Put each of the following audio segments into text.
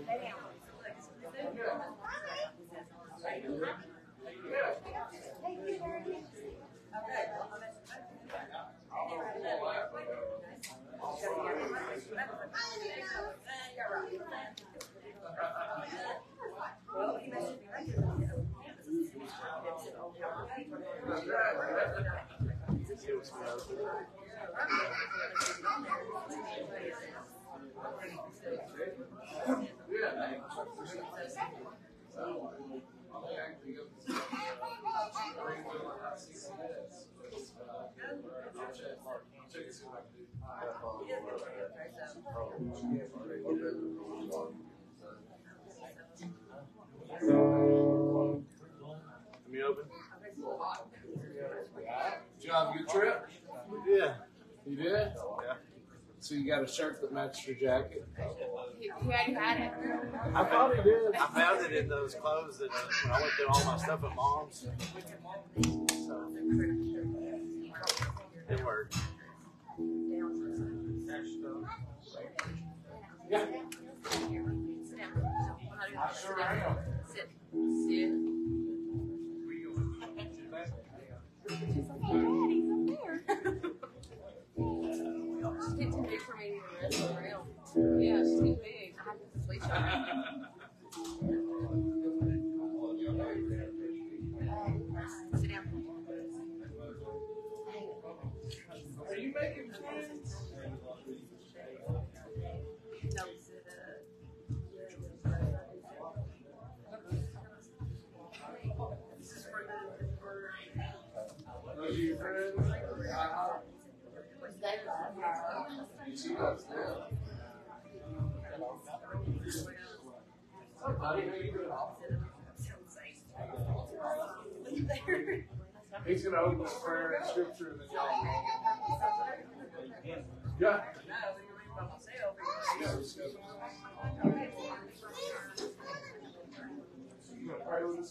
Me open? Did you have a good trip? Yeah. You did? Yeah. So you got a shirt that matched your jacket? He already had it. I thought he did. I found it in those clothes that when I went through all my stuff at mom's. So, it worked. Yeah. Sit down. Sit down. Sit. Sit. She's like, hey, Dad, he's up there. She's getting too big for me to even wrestle around. Yeah, she's getting big. I have to sleep on her. Sit down. Are you making friends? No, sit Those are your friends? She does now. Hi, buddy. How you doing? He's going to open the prayer and scripture and then y'all. Yeah. Yeah, let's go. You want to pray with us?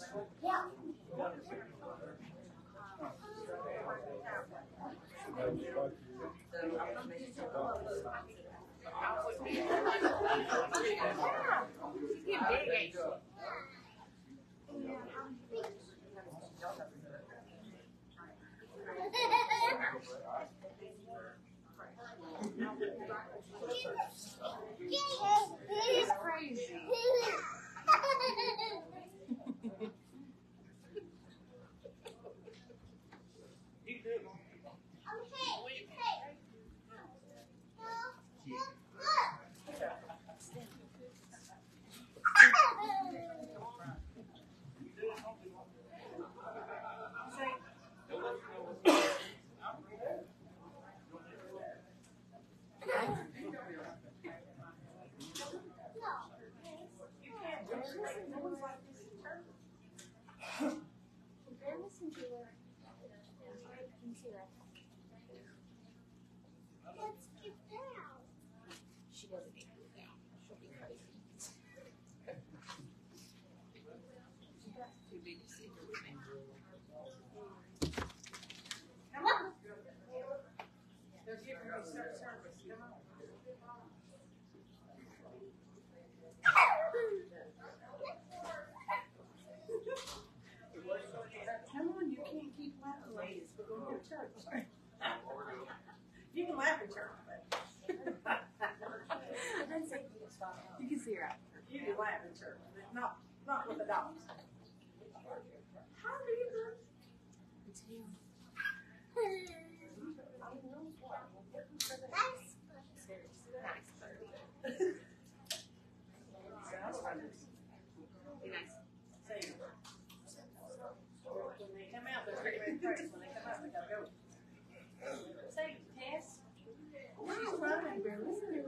He's crazy. She doesn't need to do that. She'll be crazy. Too big to see her with me. Come on. They're giving me service. Come on. Come on, you can't keep laughing, ladies. We're going to church. You can laugh in church, but you can see her out. You can laugh in church, but not with the dogs. How are you doing? It's him. Nice. Be nice. Say it. When they come out, they're pretty good practice. When they come out, they gotta go. Say it, Tess. She's running, girl. Listen to her.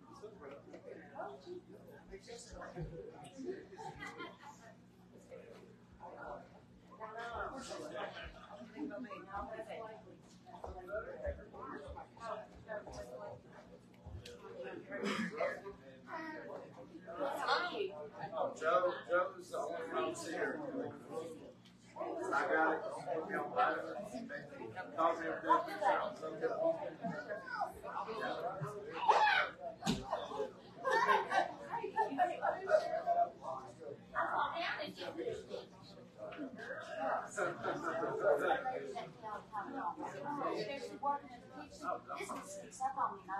Joe's the only one here. I got it. Call me every day.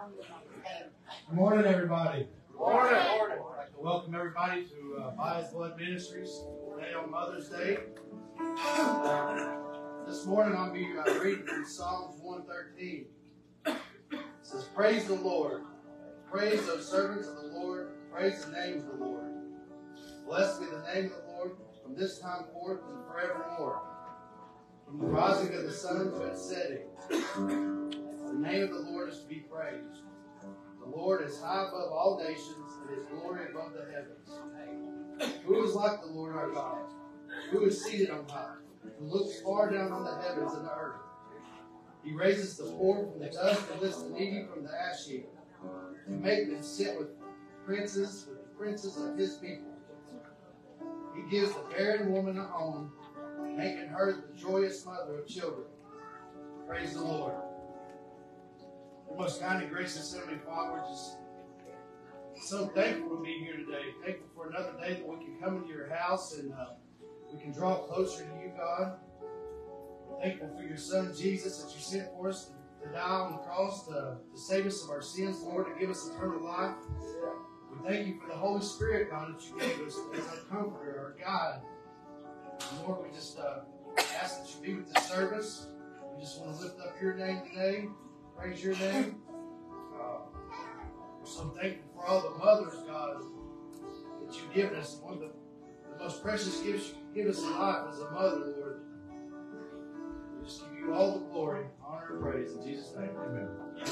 Good morning, everybody. Morning. I'd like to welcome everybody to By His Blood Ministries today on Mother's Day. This morning I'll be reading from Psalms 113. It says, "Praise the Lord. Praise those servants of the Lord. Praise the name of the Lord. Blessed be the name of the Lord from this time forth and forevermore. From the rising of the sun to its setting, the name of the Lord is to be praised. The Lord is high above all nations, and His glory above the heavens. Who is like the Lord our God, who is seated on high, who looks far down on the heavens and the earth? He raises the poor from the dust and lifts the needy from the ash heap, to make them sit with the princes of His people. He gives the barren woman a home, making her the joyous mother of children. Praise the Lord." Our most kind and gracious Heavenly Father, we're just so thankful to be here today. Thankful for another day that we can come into your house and we can draw closer to you, God. Thankful for your Son, Jesus, that you sent for us to die on the cross to save us of our sins, Lord, to give us eternal life. We thank you for the Holy Spirit, God, that you gave us as our comforter, our guide. And Lord, we just ask that you be with this service. We just want to lift up your name today. Praise your name. We're so thankful for all the mothers, God, that you've given us. One of the most precious gifts you can give us in life is a mother, Lord. We just give you all the glory, honor, and praise. In Jesus' name, amen.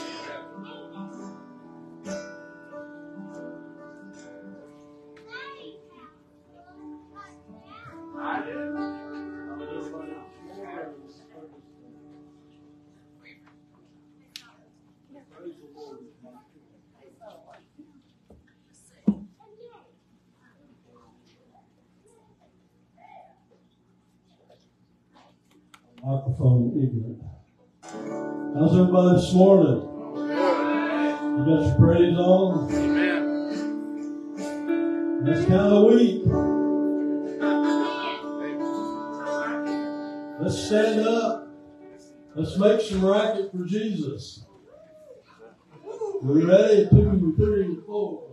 Microphone ignorant. How's everybody this morning? You got your praise on? Amen. That's kind of weak. Let's stand up. Let's make some racket for Jesus. We ready? 2, 3, 4.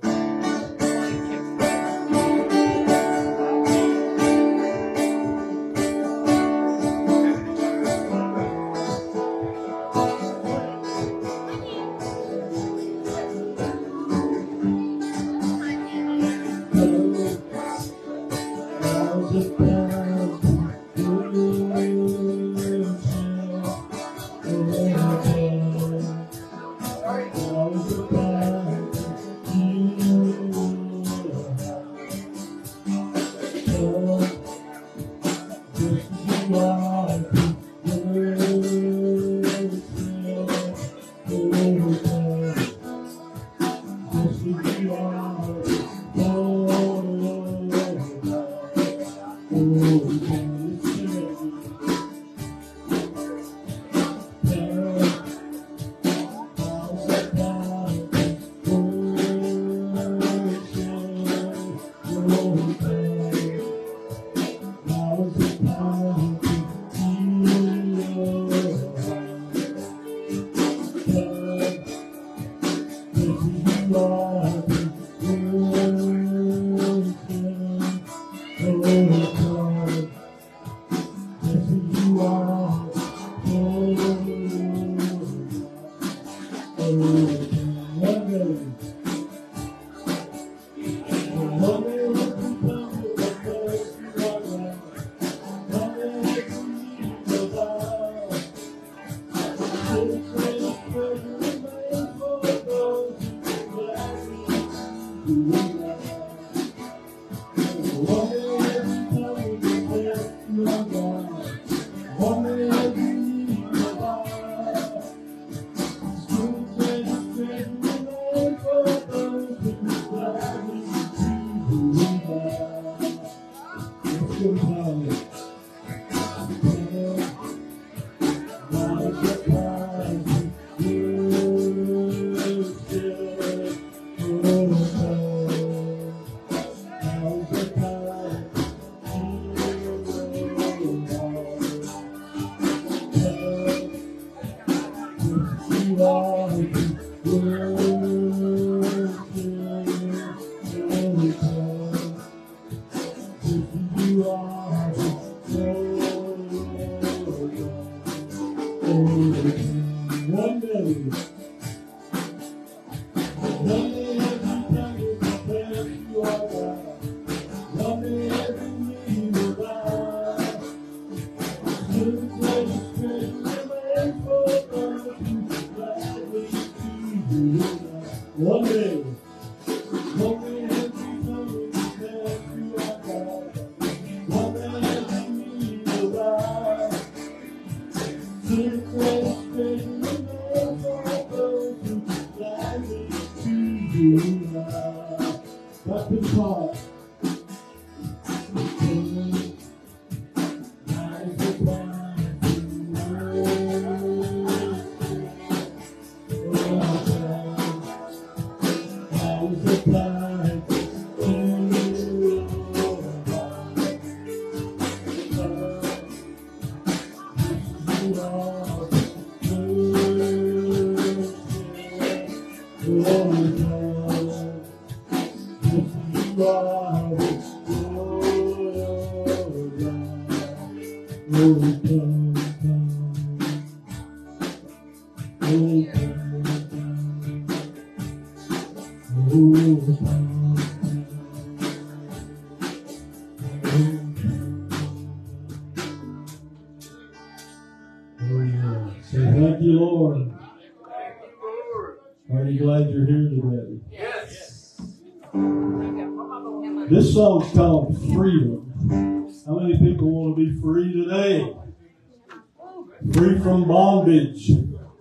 You heart. Thank you, Lord. Are you glad you're here today? Yes. This song's called Freedom. How many people want to be free today? Free from bondage.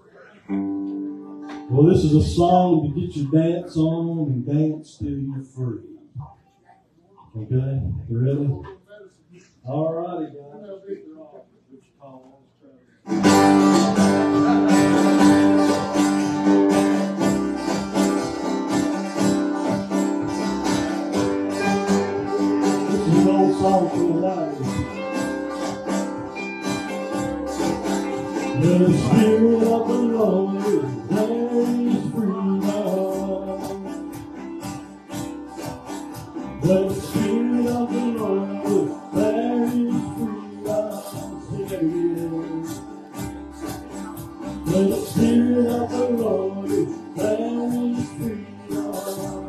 Well, this is a song to get your dance on and dance till you're free. Okay? You ready? All righty, guys. This is an old song from the 90s. The Spirit of the Lord, there is freedom. The Spirit of the Lord, there is freedom. Sing it again. The Spirit of the Lord, there is freedom.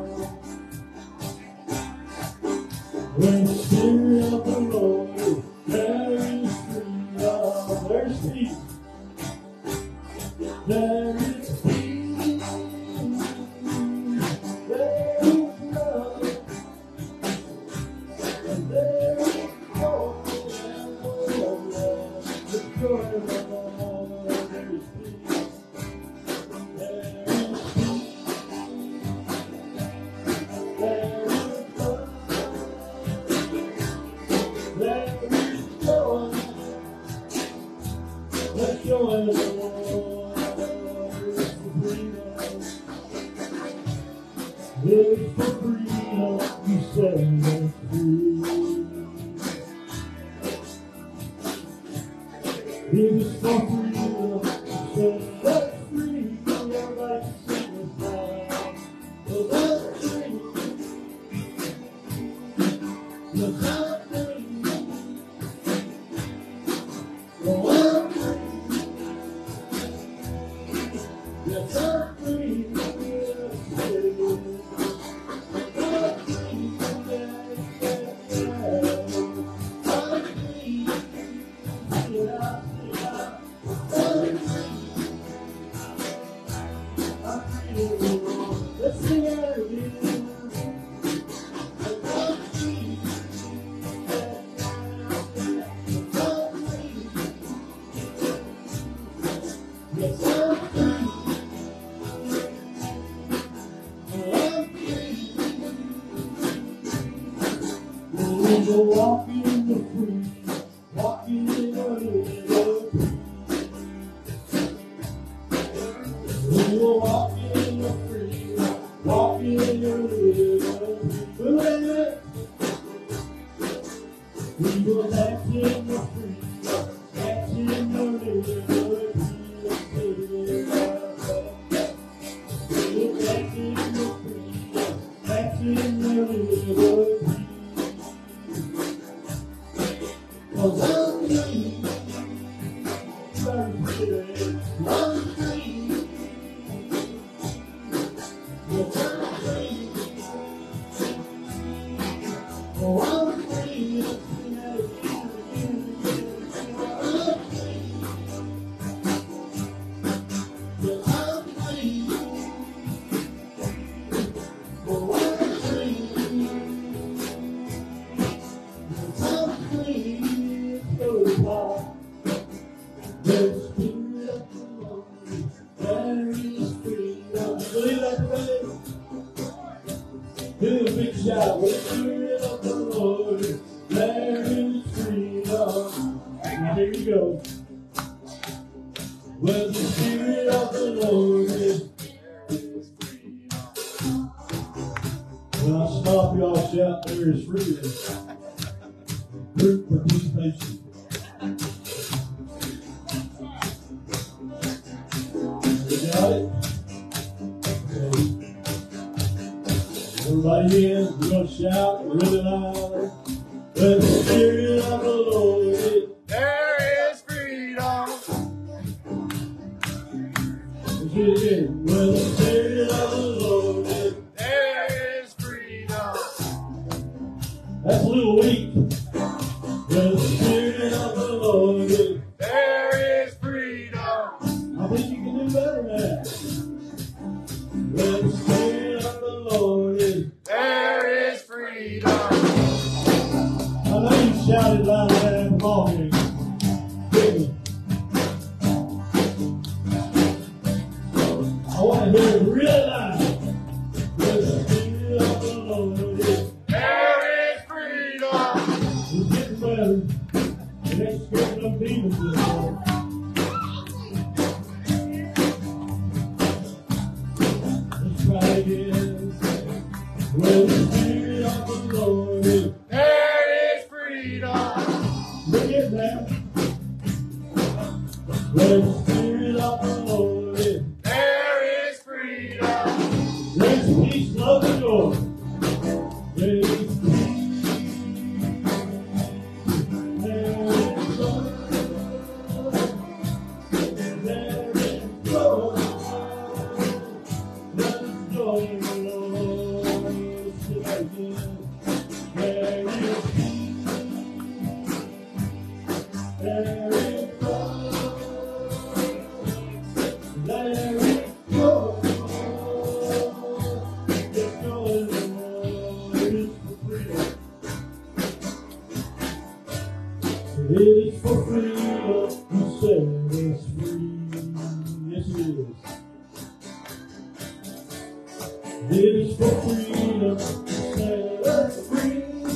When the Spirit of the Lord, there is freedom. There's peace. There is peace. There is love. And there is hope. The joy of the Lord. There is peace. There is peace. There is love. There is joy. The joy of the Lord. It's for freedom you set us free. It is for freedom you set us free. Everybody sing this now. So that's free. Yes, I'm free. So I'm free. Yes, I'm free. Let's sing it again. Yes, I'm free. I'm free. We will walk in the free, walking in the liberty. We will walk in the free, walking in your liberty. We will dance in the free, dance in the liberty. We will dance in the free, dance in the liberty. 'Cause I'm free, I'm free, I'm free. Yes, I'm free. Oh, I'm free. I'm free. Yes, I'm free. Oh, I'm free. Yes, I'm free. So far, the Spirit of the Lord, there is freedom. Believe that today? Give it a big shout. Spirit of the Lord is, there is freedom. Now here you go. Where the Spirit of the Lord is, when I stop, y'all shout, there is freedom. Group participation. You got it? Okay. Everybody in, we're going to shout really loud. Where the Spirit of the Lord is, There is freedom. let's do it again. Where the Spirit of the Lord is, There is freedom. that's a little weak. Where the Spirit of the Lord is, There is freedom. I think you can do better now. Where the Spirit of the Lord is, There is freedom. I know you shouted loud and come on here. Give me. I want to hear it real loud. Where the Spirit of the Lord is, There is freedom. it's getting better. The next scaring them demons this morning. Let's try again. Where the Spirit of the Lord is, There is freedom. look at that. Where the Spirit of the Lord is, There is freedom. there's peace, love, and joy. There is peace. There is love. There is joy. There is joy in the Lord. There is peace. There is love. There is joy. There's joy in the Lord. It is for freedom. It is for freedom to set us free. Yes, it is. It is for freedom to set us free.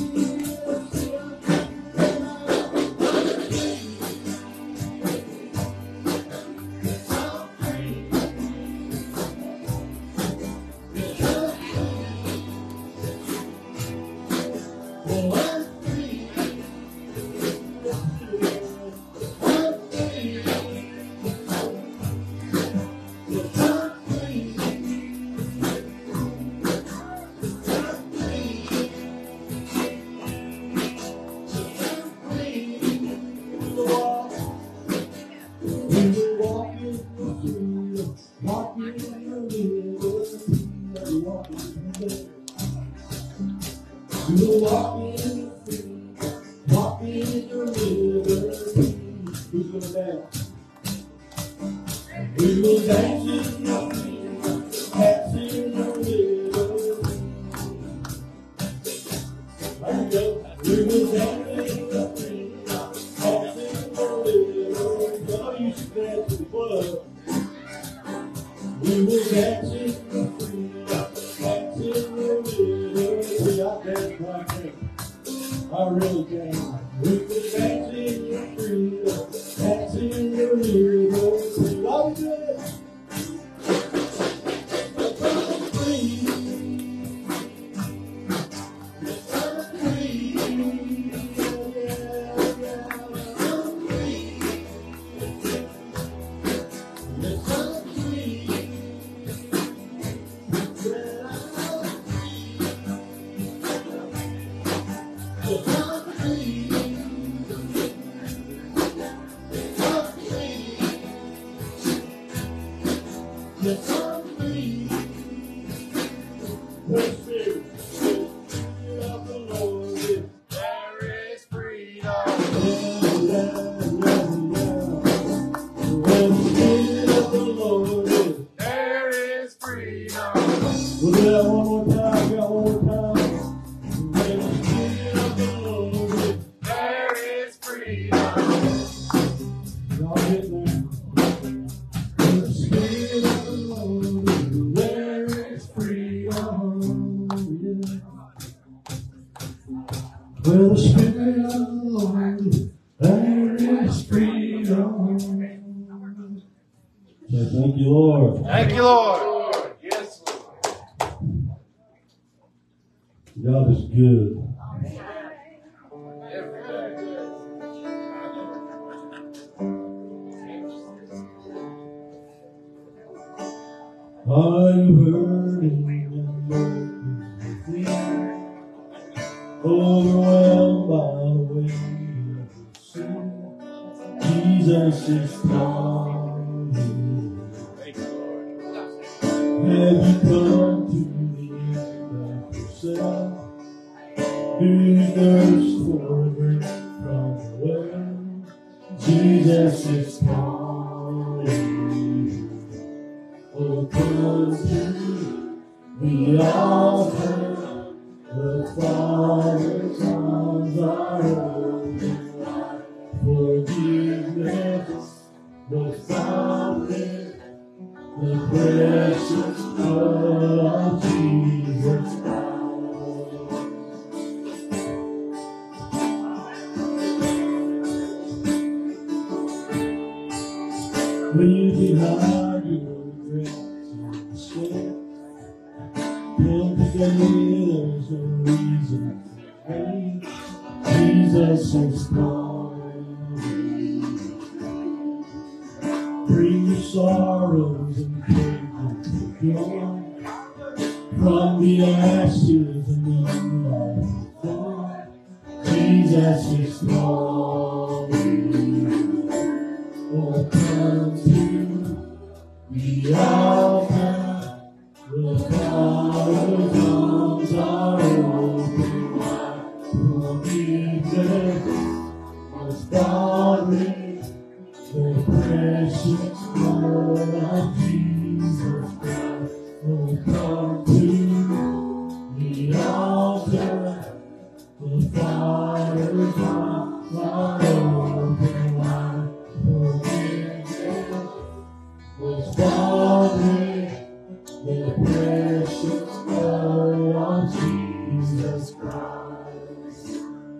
Well, I'm free. I'm free. Yes, I'm free. We will dance in the freedom, dance in the river. There you go. We will dance in the freedom, dance in the river. Y'all used to dance in the club. We will dance in the freedom, dance in the river. See, I dance like that. I really can. We will dance in the freedom, dance in the river. See, I'll do it. There is freedom. There is freedom. We'll do that one more time. Got one more time. Where the Spirit of the Lord Where the Spirit of the Lord, there is freedom. So thank you, Lord. Thank you, Lord. Yes, Lord. God is good. Are you hurting and broken, overwhelmed by the weight of sin? Jesus is calling. Thank you, Lord. Have you come to the end of yourself? Do you thirst for a drink from the well? Jesus is calling. Oh, come to the altar. The Father's arms are open wide. Forgiveness was found in the precious blood of Jesus Christ. Leave behind your regrets and shame. Come today, there's no reason to hate. Jesus is calling. Bring your sorrows and cares to joy. From the ashes a new life form. Jesus is calling. Oh, come to the altar. The Father's arms are open wide. Forgiveness was found in the precious blood of Jesus Christ. Oh, come to the altar. The Father's arms are open wide. Forgiveness was found in the precious blood of Jesus Christ.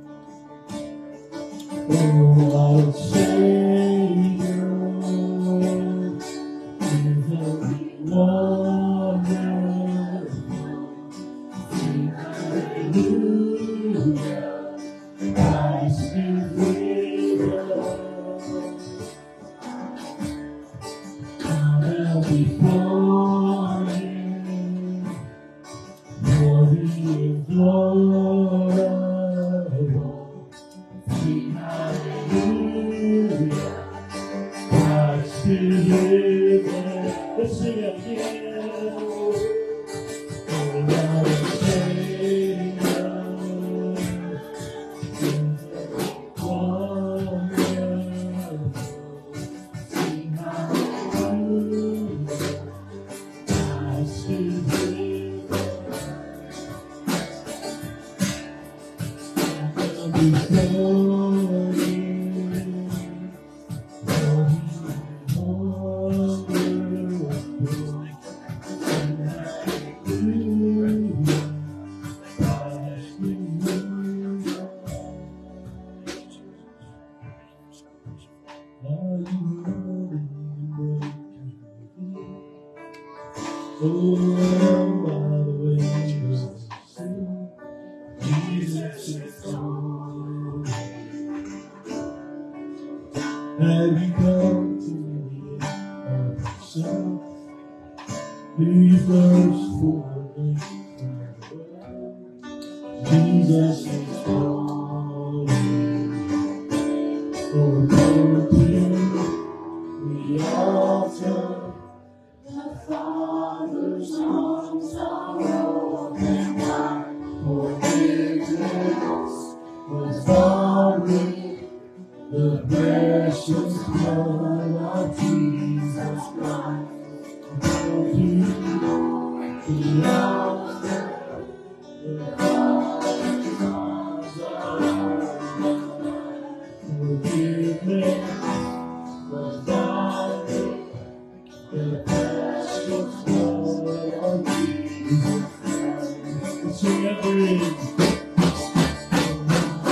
Oh, our Savior is the wonderful. Sing hallelujah, Christ is risen. Come before Him, for He is Lord of all. Sing hallelujah, Christ is risen. Let's sing it again. Oh, our Savior is wonderful. Sing hallelujah, Christ is risen. Come before Him, for He is wonderful. Sing hallelujah, Christ is risen. Are you hurting and broken? Overwhelmed by the weight of sin? Jesus is calling. Have you come to the end of yourself? Do you thirst for a drink from the well? Jesus is calling. Oh, come to the altar. The Father's arms are open wide. Forgiveness was found in the precious blood of Jesus Christ. Come to the altar. The Father's arms are open wide. Forgiveness was found in the precious blood of Jesus Christ. Let's sing that bridge.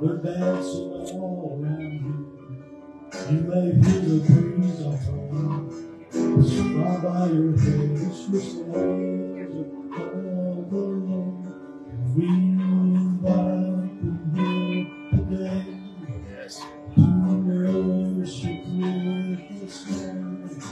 They're dancing all around you. You may hear the breeze of home. It's far by your head. It's just the waves of the Lord. And we invite you here today. Yes. To worship with us now.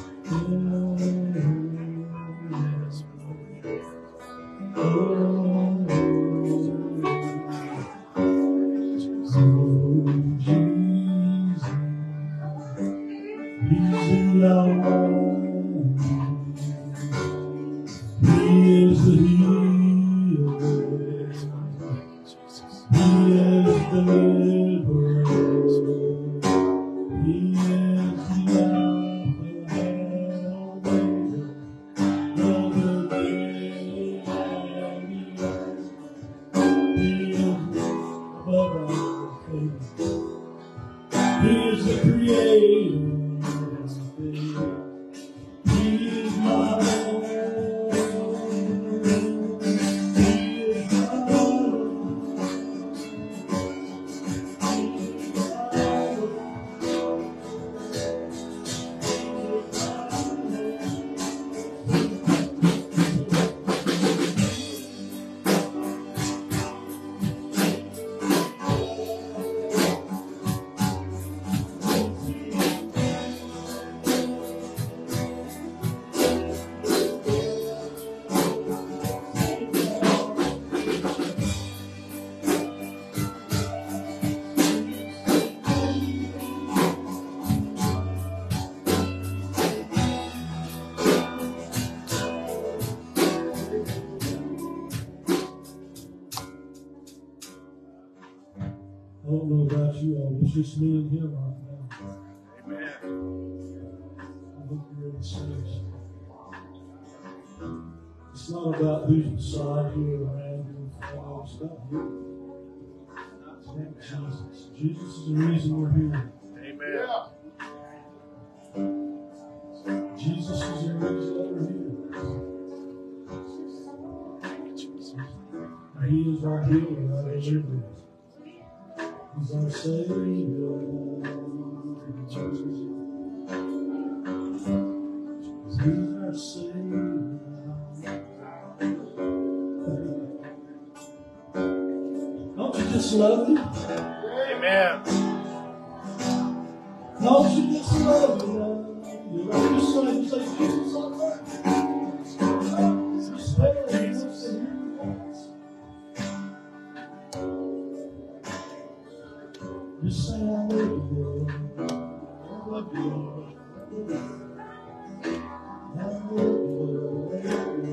I don't know about you all, it's just me and him right now. Amen. I hope you're in the space. It's not about who's beside you or around you. It's about you. It's about Jesus. Jesus is the reason we're here. Amen. Jesus is the reason that we're here. He is our healer, our deliverer. He's our Savior. He's our Savior. Don't you just love Him? Amen. Don't you just love Him? You love Him so you say, Jesus, I love you. Just love Jesus. Just say, I love you, Lord. I love you, Lord. I love you, Lord.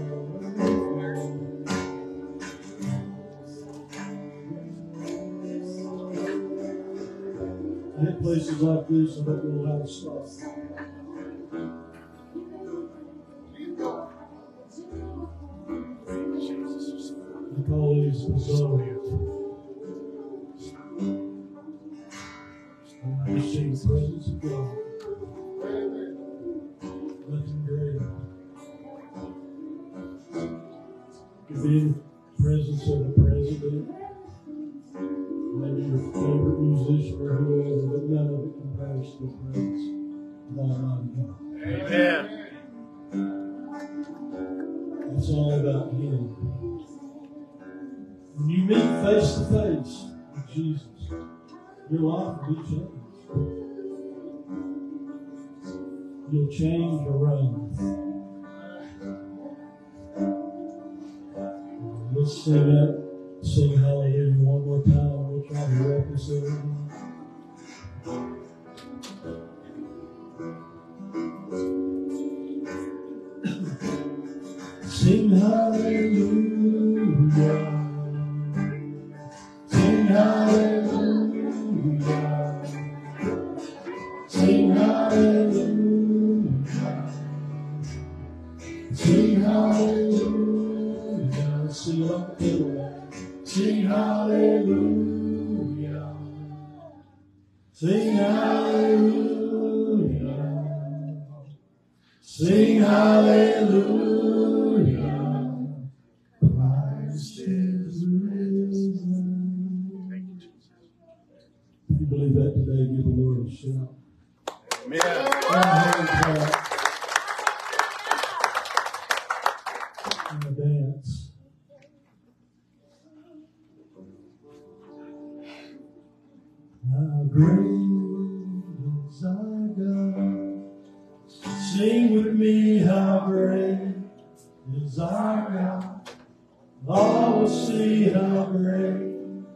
I hit places like this, I don't know how to stop. I call these bizarre. I see the presence of God. Nothing greater. Could be in the presence of the president, maybe your favorite musician or whoever, but none of it compares to the presence of Almighty God. Amen. It's all about Him. When you meet face to face with Jesus, your life will be changed. You'll change or run. Let's sing hallelujah one more time. We'll try to wrap this up. Sing hallelujah. Sing hallelujah. Sing hallelujah. Sing hallelujah. Sing hallelujah. Sing hallelujah. Sing hallelujah. Sing hallelujah. Christ is risen. Thank you, Jesus. believe that today, give the Lord a shout. Amen. And a dance. How great is our God. Sing with me, how great is our God. All will see how great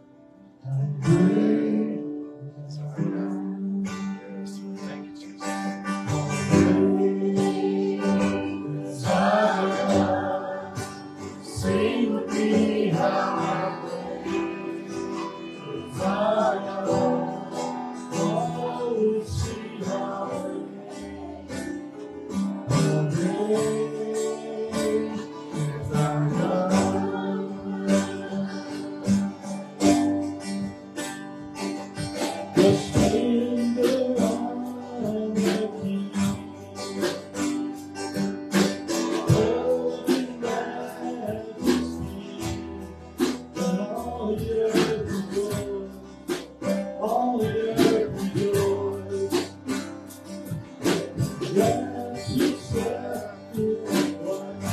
is our God. Thank you, Jesus. How great is our God. Sing with me, how great is our God. All will see how great is our God. The splendor of the King, holy majesty, and all the earth rejoice, all the earth rejoice. Yes, you said it was,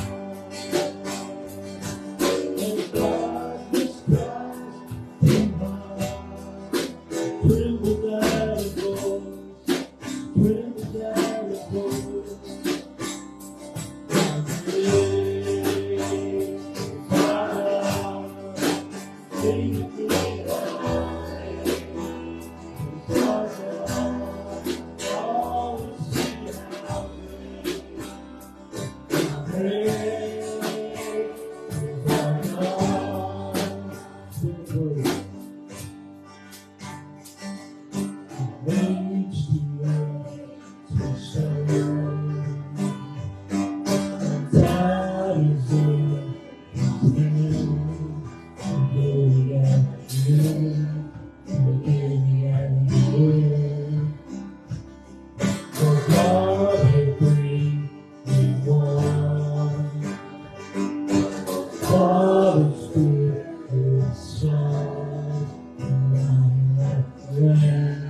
and darkness cries behind. Tremble at his voice, tremble at his voice. How great is our God. Sing it to me, how great is our God. All will see how great is our God. Sing it to me. Age to age to serve, and time is in again and again. For God had bring me one. Father, Spirit, Son, and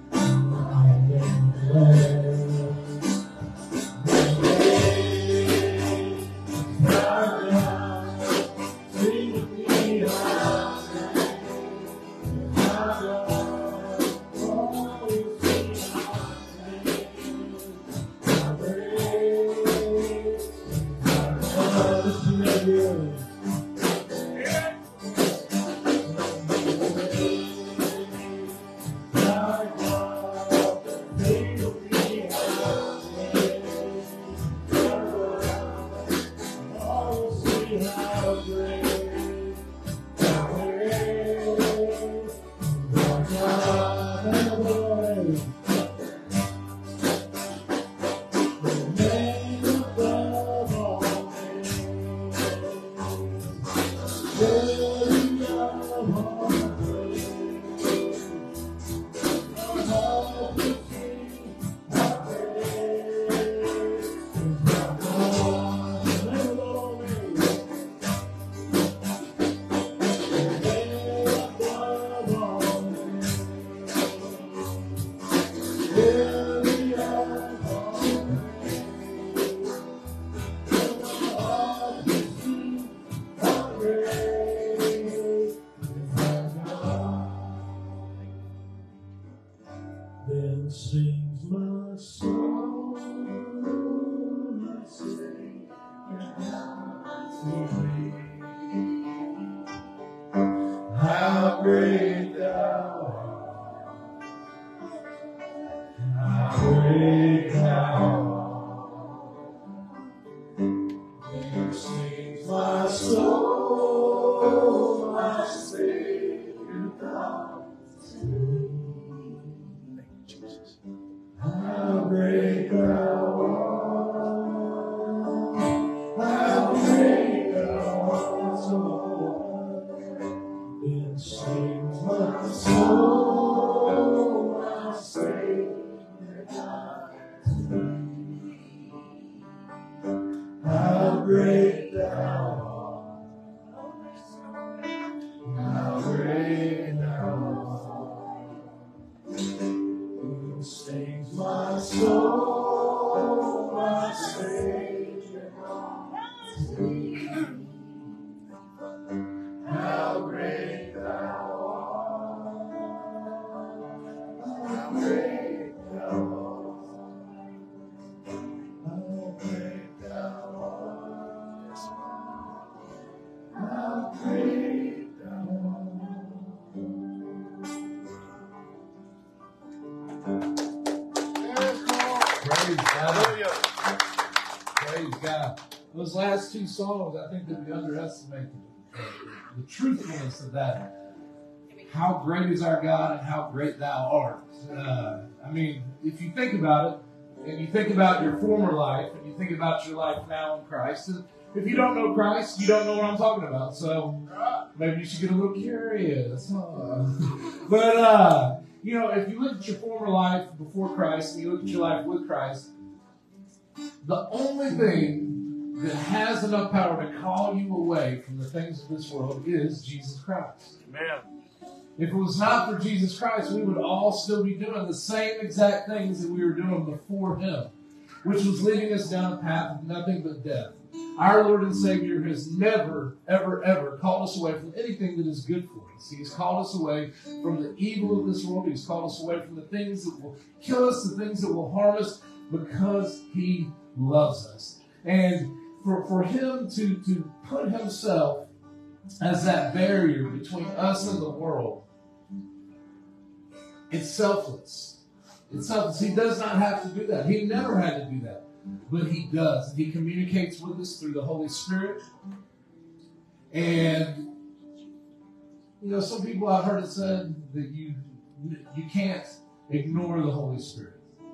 then sings my soul, my Savior, to me. How great thou art, how great thou art. Then sings my soul, my Savior, God to me. How great thou art, how great thou art. Then sings my soul, my Savior, God to me. How great thou art, how great thou art. Praise God. Those last two songs, I think that we underestimate the truthfulness of that. How great is our God and how great thou art. I mean, if you think about it, and you think about your former life, and you think about your life now in Christ, if you don't know Christ, you don't know what I'm talking about. So maybe you should get a little curious. But, you know, if you look at your former life before Christ and you look at your life with Christ, the only thing that has enough power to call you away from the things of this world is Jesus Christ. Amen. If it was not for Jesus Christ, we would all still be doing the same exact things that we were doing before Him, which was leading us down a path of nothing but death. Our Lord and Savior has never, ever, ever called us away from anything that is good for us. He's called us away from the evil of this world. He's called us away from the things that will kill us, the things that will harm us, because He loves us. And for Him to put Himself as that barrier between us and the world, it's selfless. It's selfless. He does not have to do that. He never had to do that. But He does. He communicates with us through the Holy Spirit. And, you know, some people I've heard it said that you can't ignore the Holy Spirit.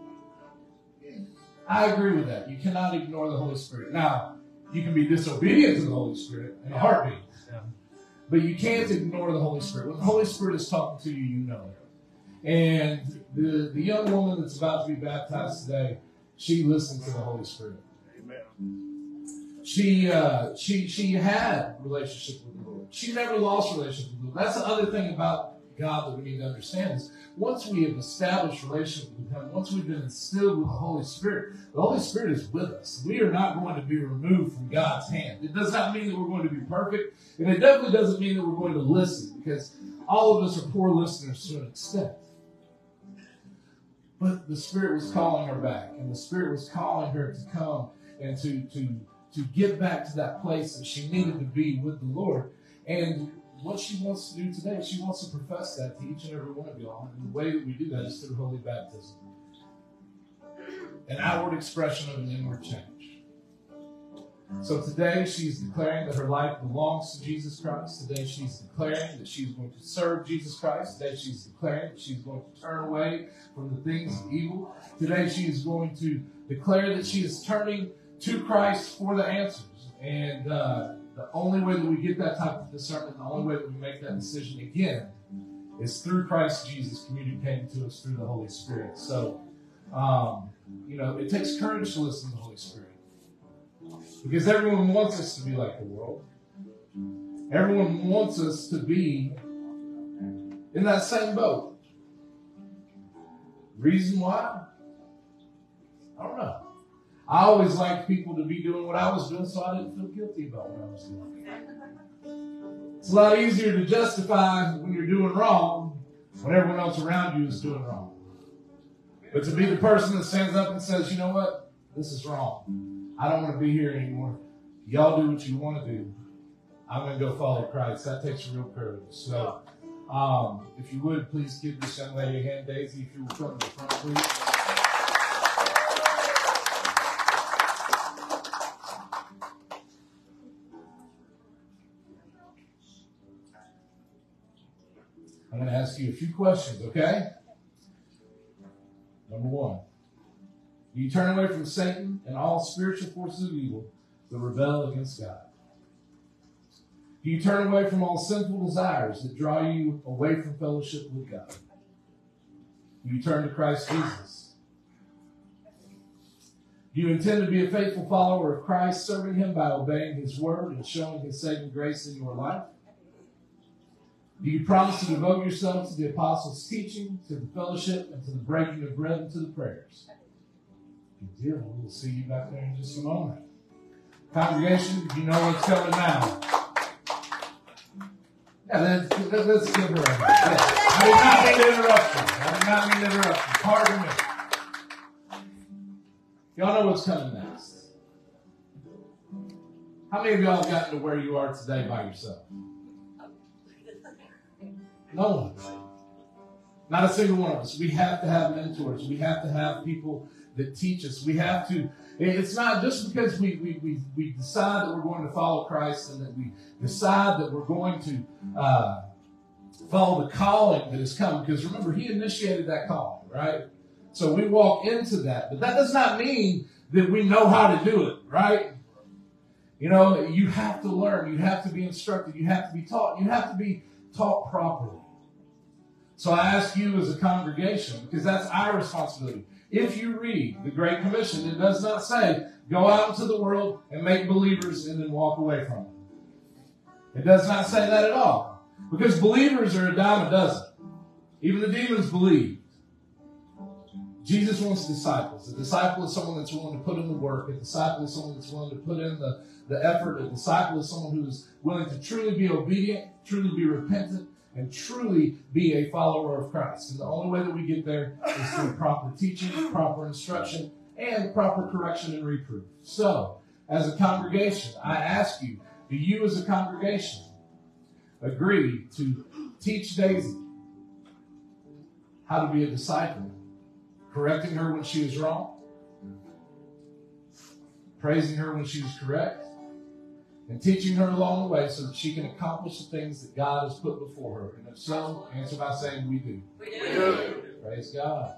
I agree with that. You cannot ignore the Holy Spirit. Now, you can be disobedient to the Holy Spirit in a heartbeat. But you can't ignore the Holy Spirit. When the Holy Spirit is talking to you, you know it. And the young woman that's about to be baptized today, she listened to the Holy Spirit. Amen. She had relationship with the Lord. She never lost relationship with the Lord. That's the other thing about God that we need to understand is once we have established relationship with Him, once we've been instilled with the Holy Spirit is with us. We are not going to be removed from God's hand. It does not mean that we're going to be perfect, and it definitely doesn't mean that we're going to listen, because all of us are poor listeners to an extent. But the Spirit was calling her back, and the Spirit was calling her to come and to get back to that place that she needed to be with the Lord. And what she wants to do today, she wants to profess that to each and every one of y'all. And the way that we do that is through holy baptism. An outward expression of an inward change. So today she's declaring that her life belongs to Jesus Christ. Today she's declaring that she's going to serve Jesus Christ. Today she's declaring that she's going to turn away from the things of evil. Today she is going to declare that she is turning to Christ for the answers. And the only way that we get that type of discernment, the only way that we make that decision again, is through Christ Jesus communicating to us through the Holy Spirit. So, you know, it takes courage to listen to the Holy Spirit. Because everyone wants us to be like the world. Everyone wants us to be in that same boat. Reason why? I don't know. I always liked people to be doing what I was doing, so I didn't feel guilty about what I was doing. It's a lot easier to justify when you're doing wrong when everyone else around you is doing wrong. But to be the person that stands up and says, you know what? This is wrong. I don't want to be here anymore. Y'all do what you want to do. I'm going to go follow Christ. That takes real courage. So, if you would, please give this young lady a hand. Daisy, if you will come to the front, please. I'm going to ask you a few questions, okay? Number one, do you turn away from Satan and all spiritual forces of evil that rebel against God? Do you turn away from all sinful desires that draw you away from fellowship with God? Do you turn to Christ Jesus? Do you intend to be a faithful follower of Christ, serving Him by obeying His word and showing His saving grace in your life? Do you promise to devote yourself to the apostles' teaching, to the fellowship, and to the breaking of bread and to the prayers? Good deal. We'll see you back there in just a moment. Congregation, you know what's coming now. Yeah, let's give her a hand. Yeah. I did not mean to interrupt you. I did not an interruption. Pardon me. Y'all know what's coming next. How many of y'all have gotten to where you are today by yourself? No one. Not a single one of us. We have to have mentors. We have to have people that teach us. We have to. It's not just because we decide that we're going to follow Christ and that we decide that we're going to follow the calling that has come. Because remember, He initiated that calling, right? So we walk into that. But that does not mean that we know how to do it, right? You know, you have to learn. You have to be instructed. You have to be taught. You have to be taught properly. So I ask you as a congregation, because that's our responsibility. If you read the Great Commission, it does not say, go out into the world and make believers and then walk away from them. It does not say that at all. Because believers are a dime a dozen. Even the demons believed. Jesus wants disciples. A disciple is someone that's willing to put in the work. A disciple is someone that's willing to put in the effort. A disciple is someone who is willing to truly be obedient, truly be repentant, and truly be a follower of Christ. And the only way that we get there is through proper teaching, proper instruction, and proper correction and reproof. So, as a congregation, I ask you, do you as a congregation agree to teach Daisy how to be a disciple, correcting her when she is wrong, praising her when she is correct, and teaching her along the way so that she can accomplish the things that God has put before her? And if so, answer by saying we do. We do. Praise God.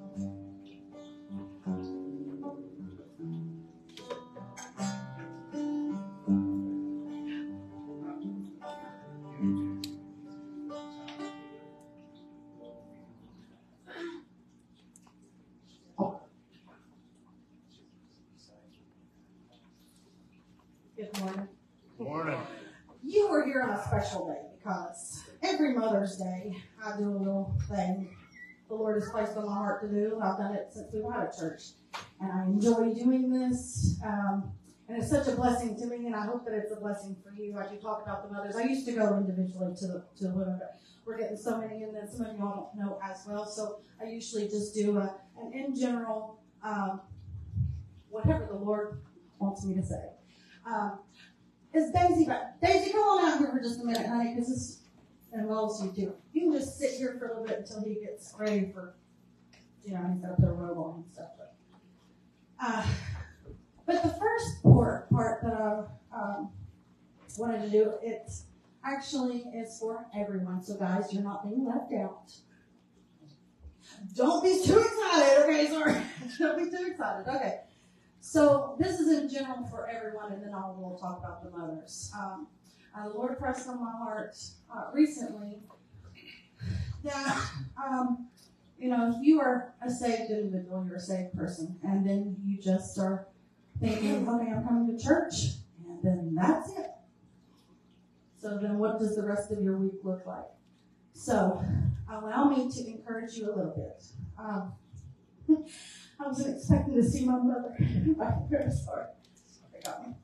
Good morning. Morning. You are here on a special day because every Mother's Day I do a little thing the Lord has placed on my heart to do. I've done it since we've had a church, and I enjoy doing this. And it's such a blessing to me, and I hope that it's a blessing for you as you talk about the mothers. I used to go individually to the women, but we're getting so many in that some of y'all don't know as well. So I usually just do an in general, whatever the Lord wants me to say. Is Daisy back? Daisy, come on out here for just a minute, honey, because this involves you too. You can just sit here for a little bit until he gets ready for, he's got to put a robe on and stuff. But the first part that I wanted to do, it actually is for everyone. So guys, you're not being left out. Don't be too excited, okay? Sorry. Don't be too excited. Okay. So this is in general for everyone, and then we'll talk about the mothers. The Lord pressed on my heart recently that, if you are a saved individual, you're a saved person, and then you just are thinking, okay, I'm coming to church, and then that's it. So then what does the rest of your week look like? So allow me to encourage you a little bit. I wasn't expecting to see my mother. I'm very sorry. They got me.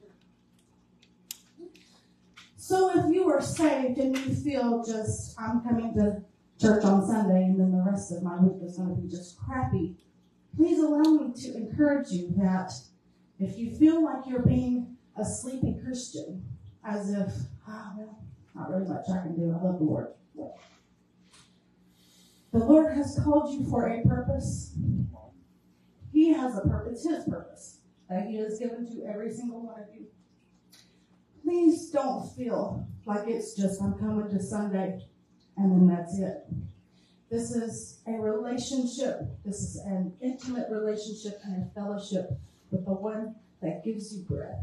So if you are saved and you feel just, I'm coming to church on Sunday and then the rest of my week is going to be just crappy, please allow me to encourage you that if you feel like you're being a sleepy Christian, as if, not really much I can do. I love the Lord. The Lord has called you for a purpose. He has a purpose. It's His purpose that He has given to every single one of you. Please don't feel like it's just, I'm coming to Sunday and then that's it. This is a relationship. This is an intimate relationship and a fellowship with the one that gives you breath.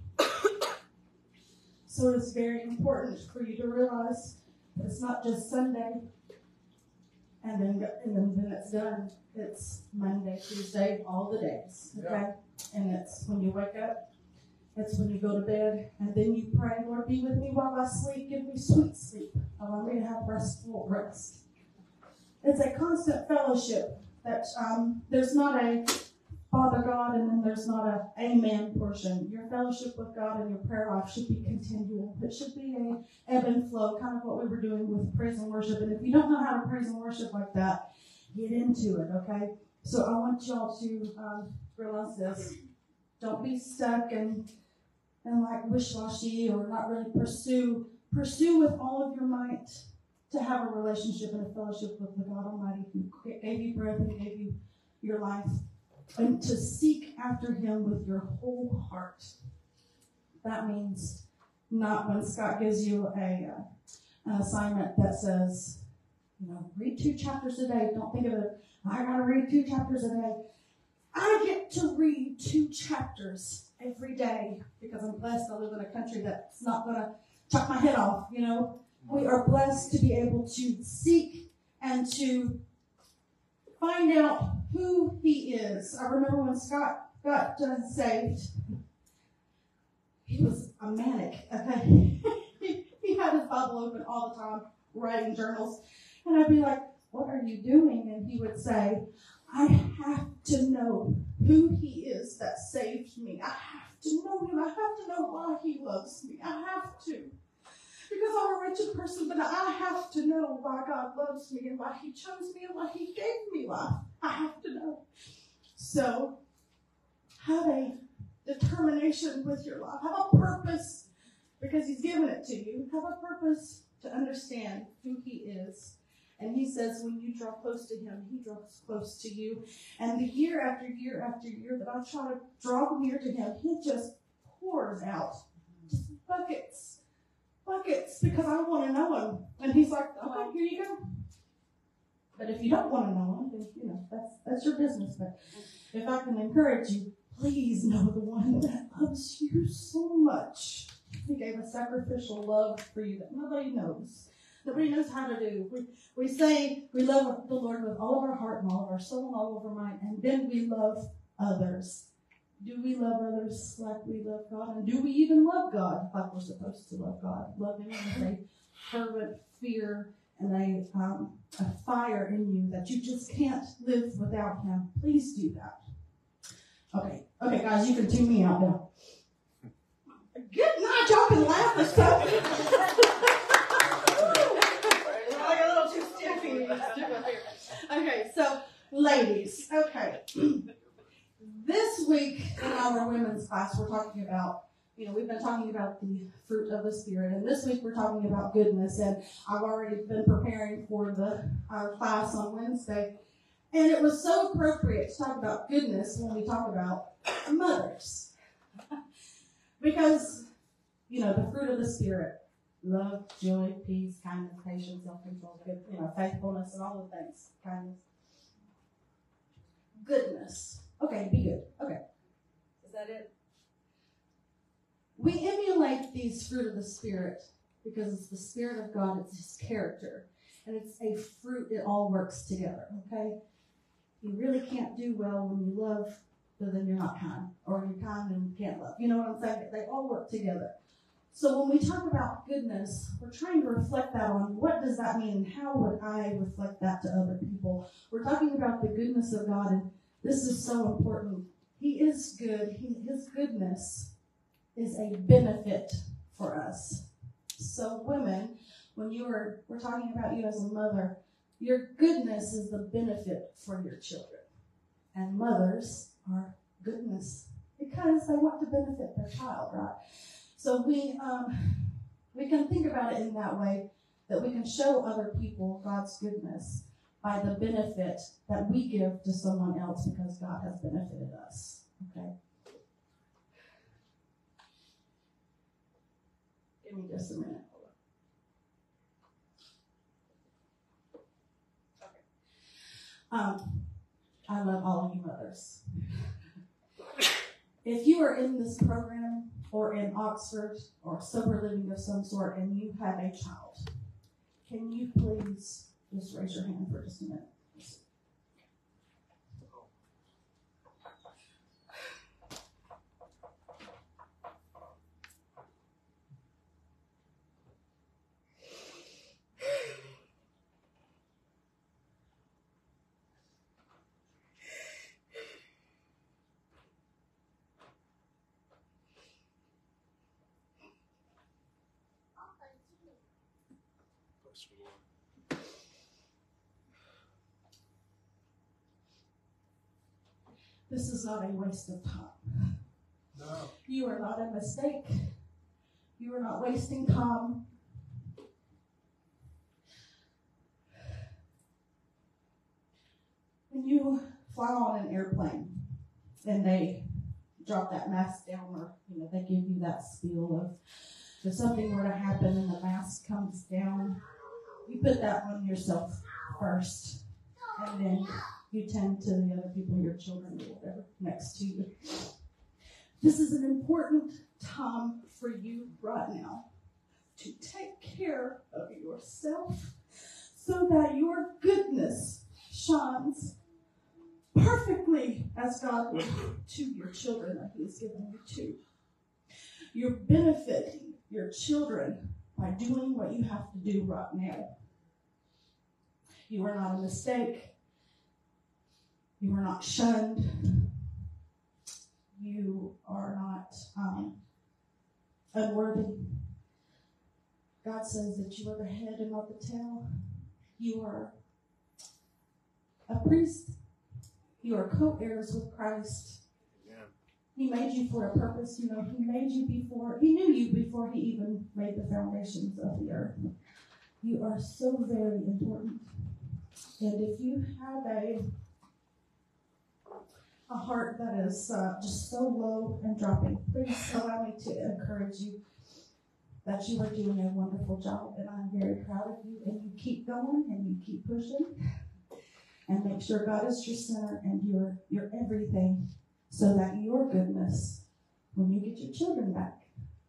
So it's very important for you to realize it's not just Sunday and then it's done. It's Monday, Tuesday, all the days, okay? Yeah. And it's when you wake up, it's when you go to bed, and then you pray, Lord, be with me while I sleep, give me sweet sleep, allow me to have restful rest. It's a constant fellowship that there's not a Father God, and then there's not a amen portion. Your fellowship with God and your prayer life should be continual. It should be a ebb and flow, kind of what we were doing with praise and worship. And if you don't know how to praise and worship like that, get into it, okay? So I want y'all to realize this. Don't be stuck and like wish-washy or not really pursue. Pursue with all of your might to have a relationship and a fellowship with the God Almighty who gave you breath and gave you your life. And to seek after him with your whole heart. That means not when Scott gives you an assignment that says, read 2 chapters a day. Don't think of it, I got to read 2 chapters a day. I get to read 2 chapters every day because I'm blessed. I live in a country that's not going to chop my head off, We are blessed to be able to seek and to find out who he is. I remember when Scott got saved, he was a manic, okay? He had his Bible open all the time, writing journals. And I'd be like, what are you doing? And he would say, I have to know who he is that saved me. I have to know him. I have to know why he loves me. I have to. Because I'm a wretched person, but I have to know why God loves me and why he chose me and why he gave me life. I have to know. So, have a determination with your life. Have a purpose because he's given it to you. Have a purpose to understand who he is. And he says when you draw close to him, he draws close to you. And the year after year after year that I try to draw near to him, he just pours out just buckets, because I want to know him. And he's like, okay, here you go. But if you don't want to know him, then, that's your business. But if I can encourage you, please know the one that loves you so much. He gave a sacrificial love for you that nobody knows. Nobody knows how to do. We say we love the Lord with all of our heart and all of our soul and all of our mind, and then we love others. Do we love others like we love God? And do we even love God like we're supposed to love God? Love him with a fervent fear and a fire in you that you just can't live without him. Please do that. Okay, guys, you can tune me out now. Good night, y'all can laugh and stuff. I got a little too stiffy. Okay, so ladies, okay. This week in our women's class, we're talking about, we've been talking about the fruit of the Spirit, and this week we're talking about goodness, and I've already been preparing for our class on Wednesday, and it was so appropriate to talk about goodness when we talk about mothers. Because, the fruit of the Spirit, love, joy, peace, kindness, patience, self-control, faithfulness, and all the things, kindness. Goodness. Okay, be good. Okay. Is that it? We emulate these fruit of the Spirit because it's the Spirit of God, it's his character. And it's a fruit, it all works together, okay? You really can't do well when you love, but then you're not kind. Or you're kind and can't love. You know what I'm saying? They all work together. So when we talk about goodness, we're trying to reflect that on what does that mean and how would I reflect that to other people. We're talking about the goodness of God, and this is so important. He is good. His goodness is a benefit for us. So women, when we're talking about you as a mother, your goodness is the benefit for your children. And mothers are goodness because they want to benefit their child, right? So we can think about it in that way, that we can show other people God's goodness by the benefit that we give to someone else because God has benefited us. Okay? Give me just a minute. Okay. I love all of you mothers. If you are in this program or in Oxford or sober living of some sort and you have a child, can you please just raise your hand for just a minute? Bless you, Lord. This is not a waste of time. No. You are not a mistake. You are not wasting time. When you fly on an airplane and they drop that mask down, or they give you that spiel of if something were to happen and the mask comes down, you put that on yourself first, and then you tend to the other people, your children or whatever, next to you. This is an important time for you right now to take care of yourself so that your goodness shines perfectly as God would to your children that He has given you to. You're benefiting your children by doing what you have to do right now. You are not a mistake. You are not shunned. You are not unworthy. God says that you are the head and not the tail. You are a priest. You are co-heirs with Christ. Yeah. He made you for a purpose. He made you before. He knew you before He even made the foundations of the earth. You are so very important. And if you have a heart that is just so low and dropping, please allow me to encourage you that you are doing a wonderful job, and I'm very proud of you. And you keep going and you keep pushing, and make sure God is your center and your everything, so that your goodness, when you get your children back,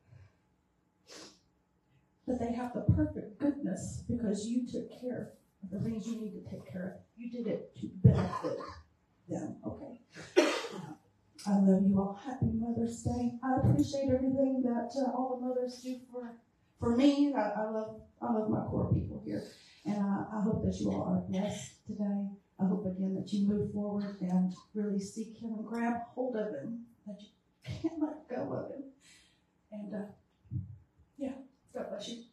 that they have the perfect goodness because you took care of the things you need to take care of. You did it to benefit them. Okay. I love you all. Happy Mother's Day. I appreciate everything that all the mothers do for me. I love my core people here, and I hope that you all are blessed today. I hope again that you move forward and really seek Him and grab hold of Him, that you can't let go of Him. And yeah, God bless you.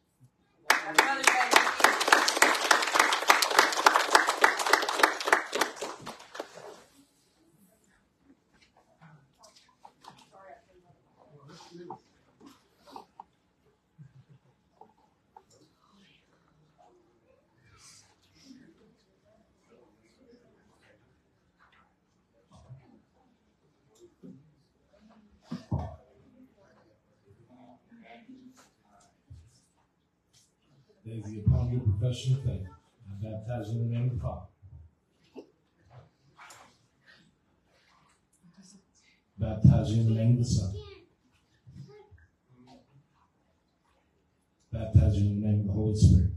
Daisy, upon your profession of faith, I baptize you in the name of the Father. Baptize you in the name of the Son. Baptize you in the name of the Holy Spirit.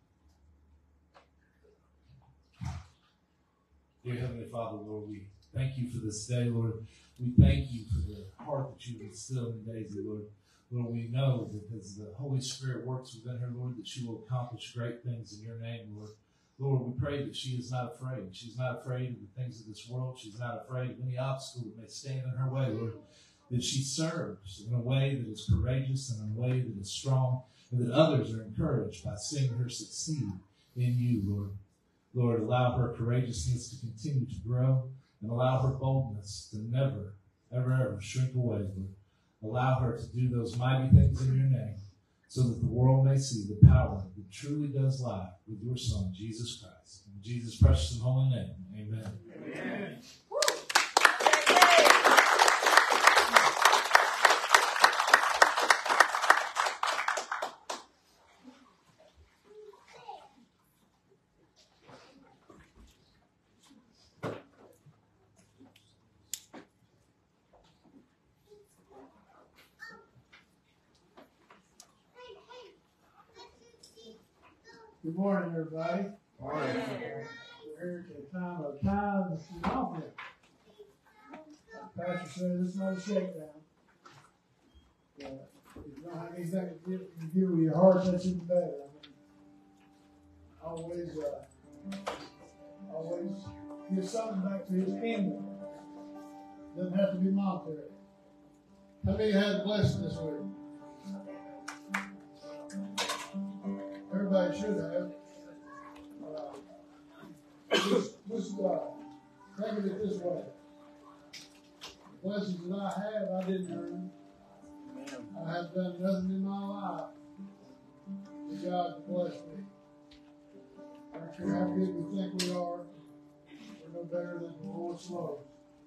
Dear Heavenly Father, Lord, we thank you for this day, Lord. We thank you for the heart that you've instilled in Daisy, Lord. Lord, we know that as the Holy Spirit works within her, Lord, that she will accomplish great things in your name, Lord. Lord, we pray that she is not afraid. She's not afraid of the things of this world. She's not afraid of any obstacle that may stand in her way, Lord. That she serves in a way that is courageous and in a way that is strong, and that others are encouraged by seeing her succeed in you, Lord. Lord, allow her courageousness to continue to grow, and allow her boldness to never, ever, ever shrink away, Lord. Allow her to do those mighty things in your name, so that the world may see the power that truly does lie with your Son, Jesus Christ. In Jesus' precious and holy name, amen. Amen. Good morning, everybody. Morning. We're here at the time of tithes and offering. Pastor said it's not a shakedown. If you don't have anything to do with your heart, that's even better. I mean, always give something back to His kingdom. Doesn't have to be monetary. How many had a blessing this week? Everybody everybody should have. Just think of it this way. The blessings that I have, I didn't earn. I have done nothing in my life for God to bless me. I don't care how good we think we are, we're no better than the lowest lows.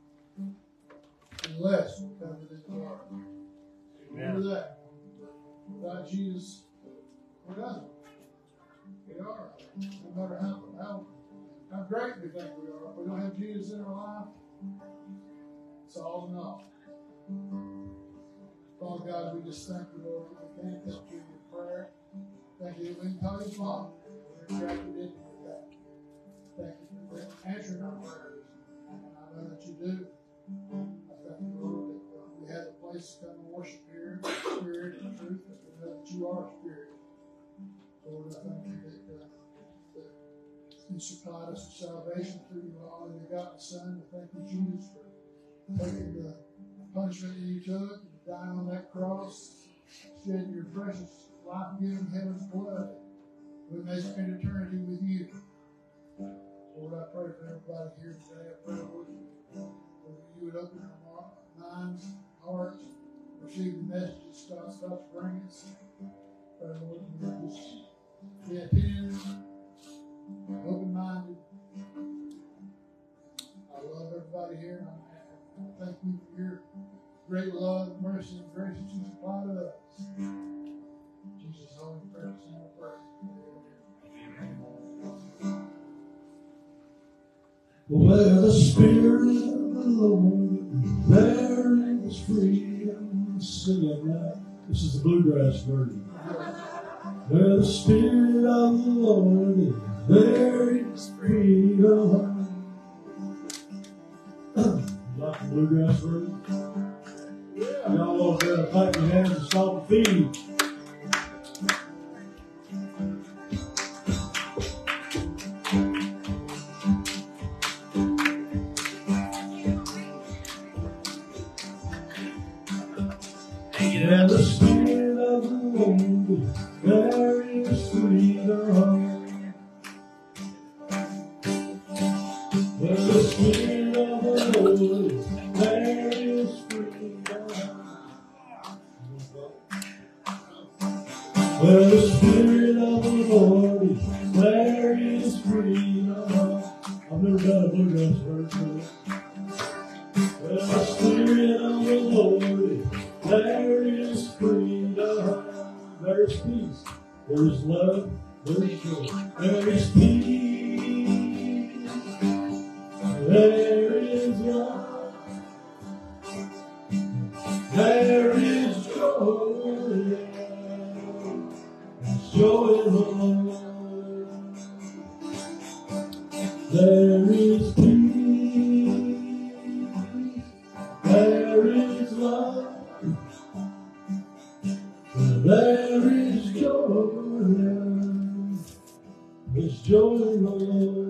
Unless we come to this heart. Remember that. Without Jesus, we're nothing. We are. No matter how great we think we are, if we don't have Jesus in our life, it's all in all. Father God, we just thank you, Lord. We thank you for your prayer. Thank you that we can call you Father. We're attracted into that. Thank you for answering our prayers. And I know that you do. I thank you, Lord, that we had a place to come and worship here, in spirit and truth, and we know that you are spirit. Lord, I thank you that you supplied us with salvation through your only begotten Son. I thank you, Jesus, for taking the punishment that you took and dying on that cross, shedding your precious life-giving heaven's blood. We may spend eternity with you. Lord, I pray for everybody here today. I pray, Lord, that you would open our minds, hearts, receive the messages God's about to bring us. Pray, Lord, we would just be attentive, open-minded. I love everybody here. I thank you for your great love, mercy, and grace that you supply to us. In Jesus' holy precious name, I pray. Where the Spirit of the Lord, there is freedom. Sing it now. This is the bluegrass version. Where the Spirit of the Lord is, there is freedom. Like the bluegrass version? Y'all over there, clap your hands and stomp your feet. And the Spirit of the Lord, there is freedom. Where the Spirit of the Lord, there is freedom. Where the Spirit of the Lord is, there is freedom. I've never done a bluegrass verse. Where the Spirit of the Lord is, there is freedom. There is peace. There is love. There is joy. There is peace. There is love. There is joy. There's joy in the Lord. There is peace. There is love. There is joy. There's joy in the Lord.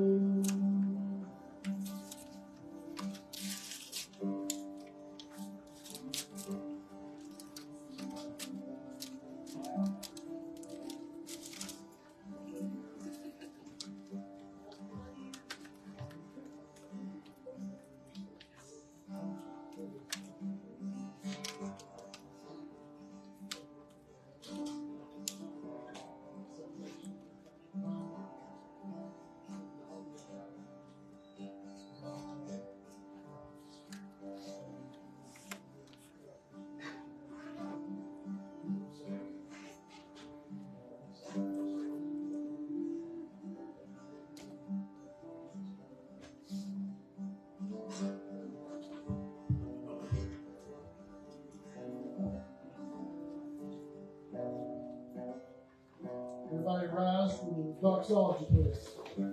Everybody rise for the doxology, please.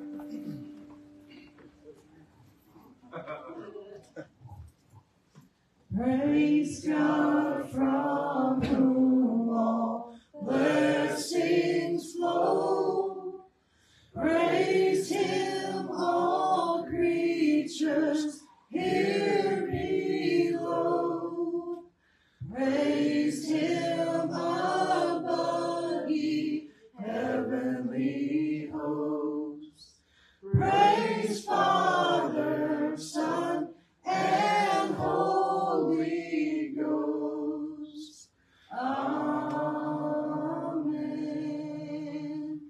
Praise God from whom all blessings flow. Praise Him, all creatures here below. Praise Him above ye heavenly praise Father, Son, and Holy Ghost. Amen.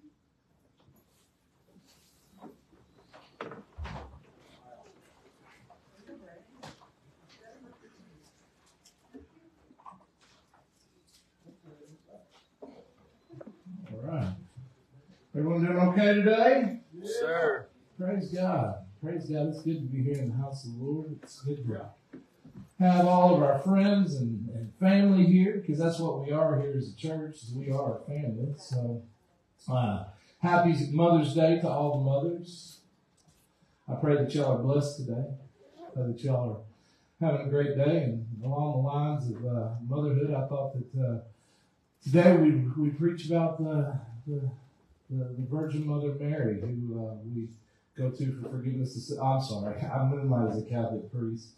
All right. Everyone doing okay today? Yes, sir. Praise God. Praise God. It's good to be here in the house of the Lord. It's good to have all of our friends and family here, because that's what we are here as a church. We are a family. So, happy Mother's Day to all the mothers. I pray that y'all are blessed today. I pray that y'all are having a great day. And along the lines of motherhood, I thought that today we preach about the Virgin Mother Mary, who we go to for forgiveness. I'm sorry, I'm moonlight as a Catholic priest.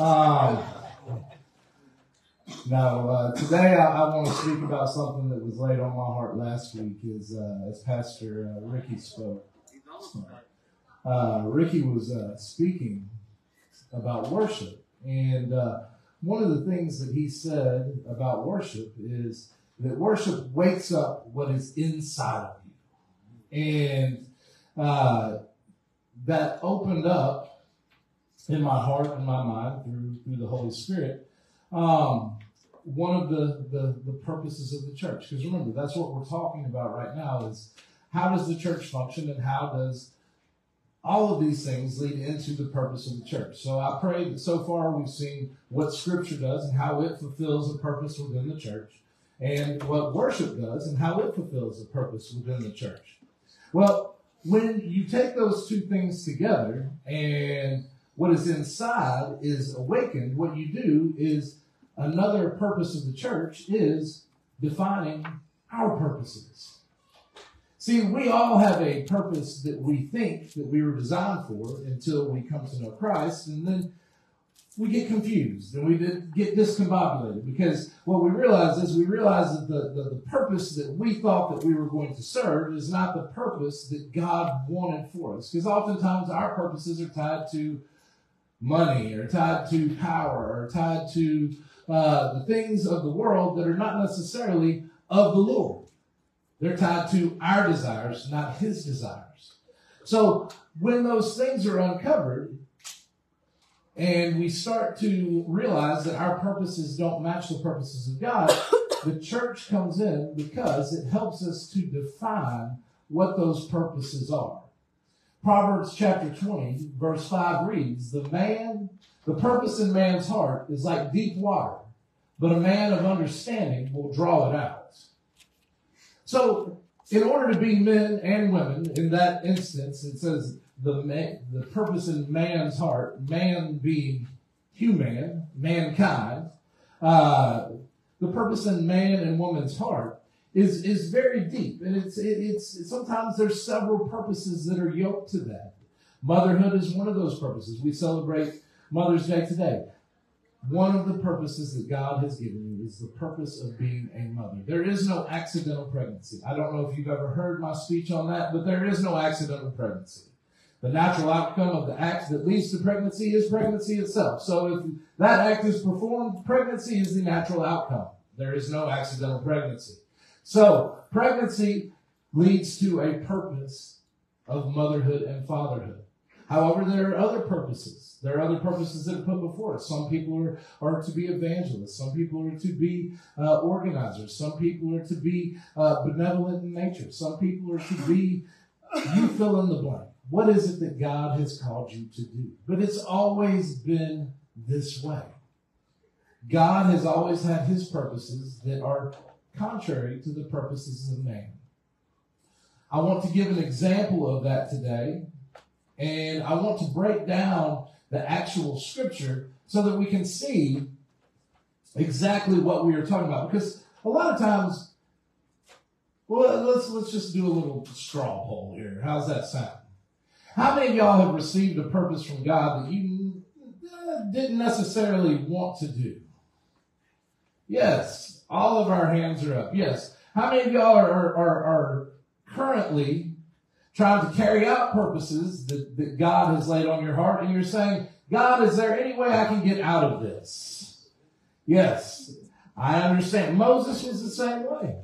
Today I want to speak about something that was laid on my heart last week as Pastor Ricky spoke. Ricky was speaking about worship, and one of the things that he said about worship is that worship wakes up what is inside of you. And that opened up in my heart and my mind through the Holy Spirit one of the purposes of the church. Because remember, that's what we're talking about right now is how does the church function and how does all of these things lead into the purpose of the church. So I pray that so far we've seen what Scripture does and how it fulfills a purpose within the church, and what worship does and how it fulfills a purpose within the church. Well, when you take those two things together and what is inside is awakened, what you do is another purpose of the church is defining our purposes. See, we all have a purpose that we think that we were designed for until we come to know Christ, and then we get confused and we get discombobulated, because what we realize is that the purpose that we thought that we were going to serve is not the purpose that God wanted for us. Because oftentimes our purposes are tied to money or tied to power or tied to the things of the world that are not necessarily of the Lord. They're tied to our desires, not His desires. So when those things are uncovered, and we start to realize that our purposes don't match the purposes of God, the church comes in because it helps us to define what those purposes are. Proverbs chapter 20, verse 5 reads, The purpose in man's heart is like deep water, but a man of understanding will draw it out. So, in order to be men and women, in that instance, it says, the purpose in man's heart, man being human, mankind, the purpose in man and woman's heart is very deep. And it's sometimes there's several purposes that are yoked to that. Motherhood is one of those purposes. We celebrate Mother's Day today. One of the purposes that God has given you is the purpose of being a mother. There is no accidental pregnancy. I don't know if you've ever heard my speech on that, but there is no accidental pregnancy. The natural outcome of the act that leads to pregnancy is pregnancy itself. So if that act is performed, pregnancy is the natural outcome. There is no accidental pregnancy. So pregnancy leads to a purpose of motherhood and fatherhood. However, there are other purposes. There are other purposes that are put before us. Some people are to be evangelists. Some people are to be organizers. Some people are to be benevolent in nature. Some people are to be, you fill in the blank. What is it that God has called you to do? But it's always been this way. God has always had His purposes that are contrary to the purposes of man. I want to give an example of that today, and I want to break down the actual scripture so that we can see exactly what we are talking about. Because a lot of times, well, let's just do a little straw poll here. How's that sound? How many of y'all have received a purpose from God that you didn't necessarily want to do? Yes, all of our hands are up. Yes. How many of y'all are currently trying to carry out purposes that God has laid on your heart, and you're saying, God, is there any way I can get out of this? Yes, I understand. Moses was the same way.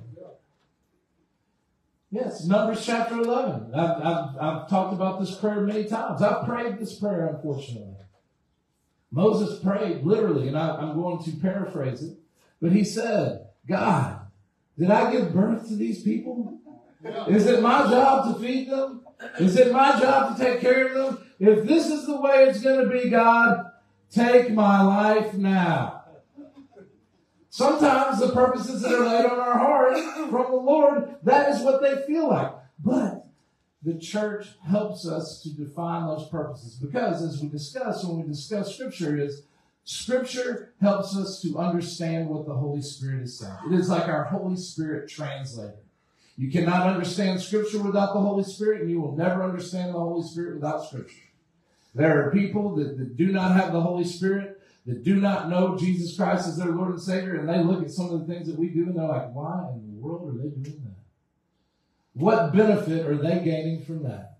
Yes, Numbers chapter 11. I've talked about this prayer many times. I've prayed this prayer, unfortunately. Moses prayed literally, and I'm going to paraphrase it, but he said, God, did I give birth to these people? Is it my job to feed them? Is it my job to take care of them? If this is the way it's going to be, God, take my life now. Sometimes the purposes that are laid on our heart from the Lord, that is what they feel like. But the church helps us to define those purposes because, as we discuss when we discuss Scripture helps us to understand what the Holy Spirit is saying. It is like our Holy Spirit translator. You cannot understand Scripture without the Holy Spirit, and you will never understand the Holy Spirit without Scripture. There are people that do not have the Holy Spirit, that do not know Jesus Christ as their Lord and Savior, and they look at some of the things that we do, and they're like, why in the world are they doing that? What benefit are they gaining from that?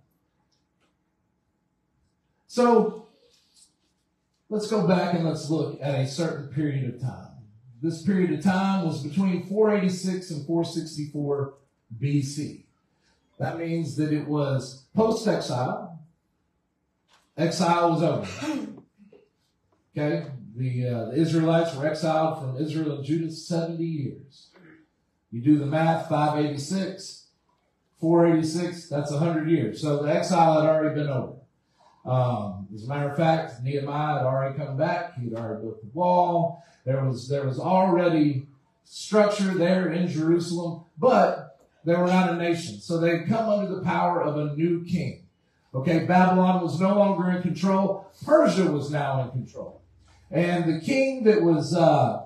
So, let's go back and let's look at a certain period of time. This period of time was between 486 and 464 BC. That means that it was post-exile. Exile was over. Okay? The Israelites were exiled from Israel and Judah 70 years. You do the math, 586, 486, that's 100 years. So the exile had already been over. As a matter of fact, Nehemiah had already come back. He had already built the wall. There was already structure there in Jerusalem, but they were not a nation. So they had come under the power of a new king. Okay, Babylon was no longer in control. Persia was now in control. And the king that was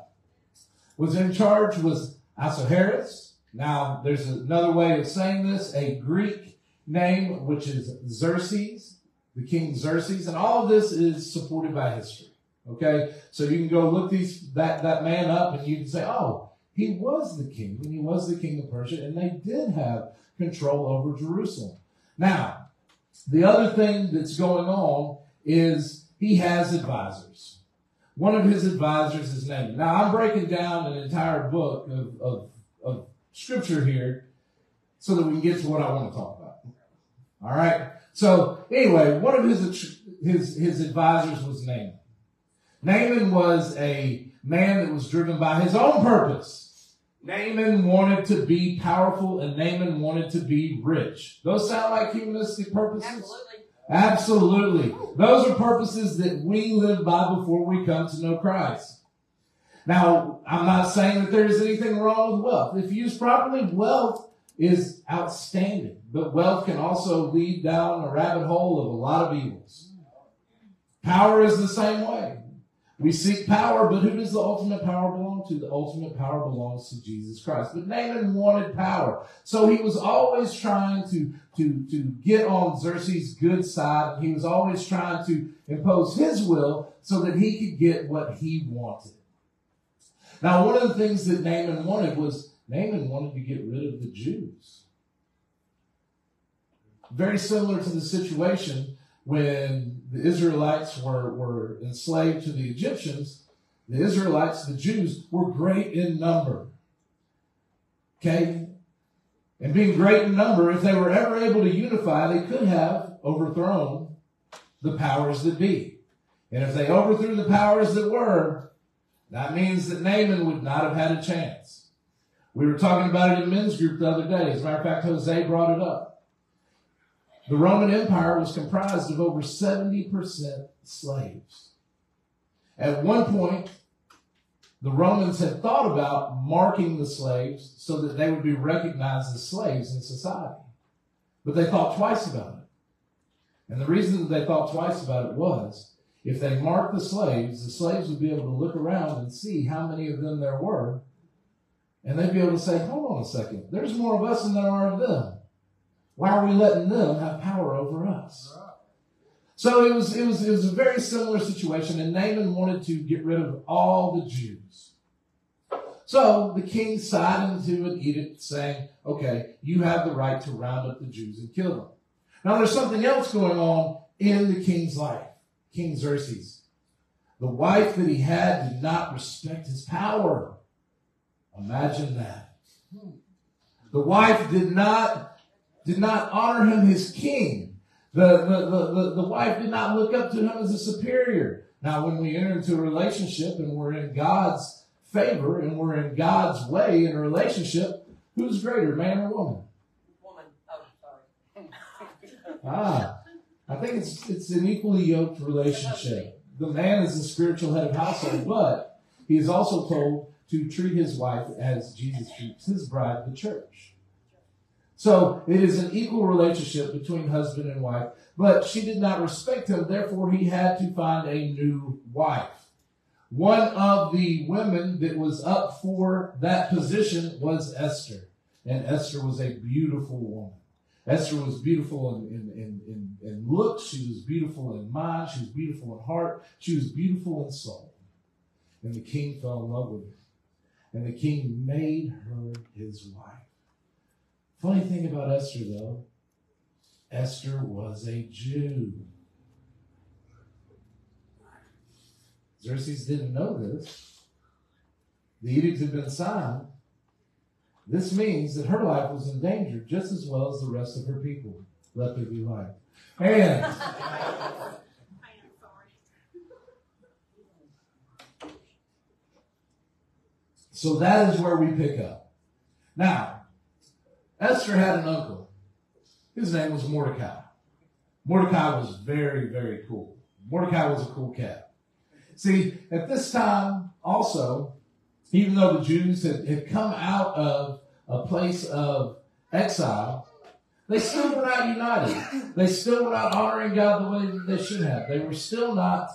in charge was Ahasuerus. Now, there's another way of saying this, a Greek name, which is Xerxes, the king Xerxes. And all of this is supported by history. Okay, so you can go look that man up and you can say, oh, he was the king, and he was the king of Persia, and they did have control over Jerusalem. Now, the other thing that's going on is he has advisors. One of his advisors is Naaman. Now, I'm breaking down an entire book of scripture here so that we can get to what I want to talk about. All right? So, anyway, one of his advisors was Naaman. Naaman was a man that was driven by his own purpose. Naaman wanted to be powerful, and Naaman wanted to be rich. Those sound like humanistic purposes? Absolutely. Those are purposes that we live by before we come to know Christ. Now, I'm not saying that there is anything wrong with wealth. If used properly, wealth is outstanding. But wealth can also lead down a rabbit hole of a lot of evils. Power is the same way. We seek power, but who does the ultimate power belong to? The ultimate power belongs to Jesus Christ. But Naaman wanted power. So he was always trying to get on Xerxes' good side. He was always trying to impose his will so that he could get what he wanted. Now, one of the things that Naaman wanted to get rid of the Jews. Very similar to the situation when the Israelites were enslaved to the Egyptians. The Israelites, the Jews, were great in number. Okay? And being great in number, if they were ever able to unify, they could have overthrown the powers that be. And if they overthrew the powers that were, that means that Naaman would not have had a chance. We were talking about it in men's group the other day. As a matter of fact, Jose brought it up. The Roman Empire was comprised of over 70% slaves. At one point, the Romans had thought about marking the slaves so that they would be recognized as slaves in society. But they thought twice about it. And the reason that they thought twice about it was, if they marked the slaves would be able to look around and see how many of them there were. And they'd be able to say, hold on a second, there's more of us than there are of them. Why are we letting them have power over us? So it was a very similar situation, and Naaman wanted to get rid of all the Jews. So the king signed into an edict saying, okay, you have the right to round up the Jews and kill them. Now there's something else going on in the king's life. King Xerxes. The wife that he had did not respect his power. Imagine that. The wife did not honor him as king. The wife did not look up to him as a superior. Now, when we enter into a relationship and we're in God's favor and we're in God's way in a relationship, who's greater, man or woman? Woman. Oh, sorry. I think it's an equally yoked relationship. The man is the spiritual head of household, but he is also told to treat his wife as Jesus treats his bride, the church. So it is an equal relationship between husband and wife, but she did not respect him. Therefore, he had to find a new wife. One of the women that was up for that position was Esther. And Esther was a beautiful woman. Esther was beautiful in looks. She was beautiful in mind. She was beautiful in heart. She was beautiful in soul. And the king fell in love with her. And the king made her his wife. Funny thing about Esther, though, Esther was a Jew. Xerxes didn't know this. The edict had been signed. This means that her life was in danger just as well as the rest of her people. Let there be light. And so that is where we pick up. Now, Esther had an uncle. His name was Mordecai. Mordecai was very, very cool. Mordecai was a cool cat. See, at this time also, even though the Jews had come out of a place of exile, they still were not united. They still were not honoring God the way that they should have. They were still not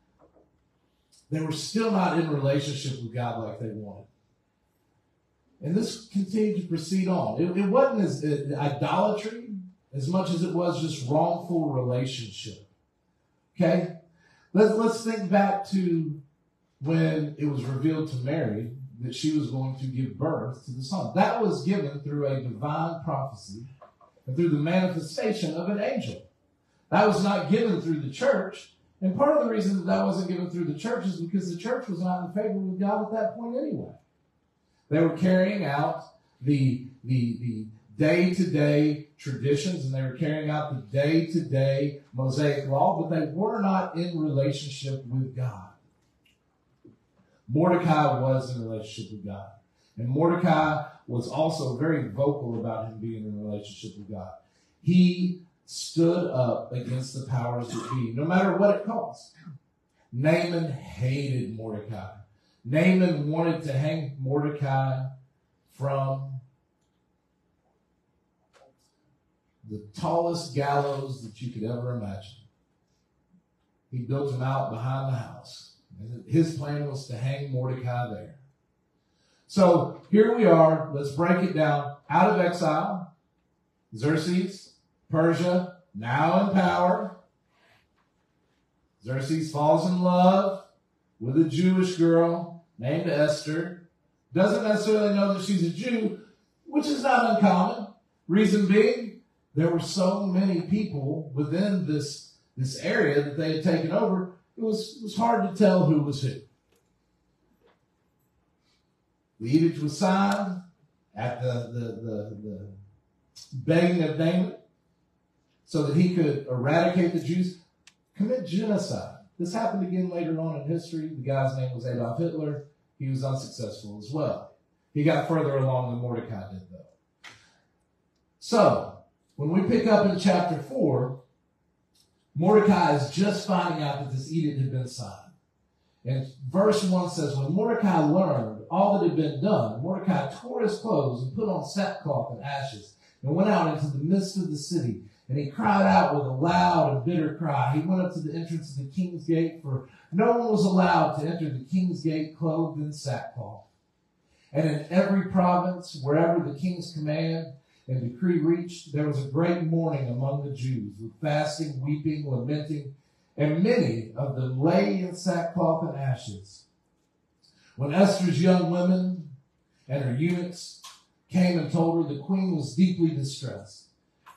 in relationship with God like they wanted. And this continued to proceed on. It wasn't as idolatry as much as it was just wrongful relationship. Okay? Let's think back to when it was revealed to Mary that she was going to give birth to the Son. That was given through a divine prophecy and through the manifestation of an angel. That was not given through the church. And part of the reason that wasn't given through the church is because the church was not in favor with God at that point anyway. They were carrying out the day-to-day traditions, and they were carrying out the day-to-day Mosaic law, but they were not in relationship with God. Mordecai was in relationship with God. And Mordecai was also very vocal about him being in a relationship with God. He stood up against the powers that be, no matter what it cost. Naaman hated Mordecai. Naaman wanted to hang Mordecai from the tallest gallows that you could ever imagine. He built him out behind the house. And his plan was to hang Mordecai there. So here we are. Let's break it down. Out of exile, Xerxes, Persia, now in power. Xerxes falls in love with a Jewish girl named Esther. Doesn't necessarily know that she's a Jew, which is not uncommon. Reason being, there were so many people within this area that they had taken over, it was hard to tell who was who. The edict was signed at the begging of Naaman so that he could eradicate the Jews, commit genocide. This happened again later on in history. The guy's name was Adolf Hitler. He was unsuccessful as well. He got further along than Mordecai did, though. So, when we pick up in chapter 4, Mordecai is just finding out that this edict had been signed. And verse 1 says, when Mordecai learned all that had been done, Mordecai tore his clothes and put on sackcloth and ashes and went out into the midst of the city. And he cried out with a loud and bitter cry. He went up to the entrance of the king's gate, for no one was allowed to enter the king's gate clothed in sackcloth. And in every province, wherever the king's command and decree reached, there was a great mourning among the Jews, with fasting, weeping, lamenting, and many of them lay in sackcloth and ashes. When Esther's young women and her eunuchs came and told her the queen was deeply distressed,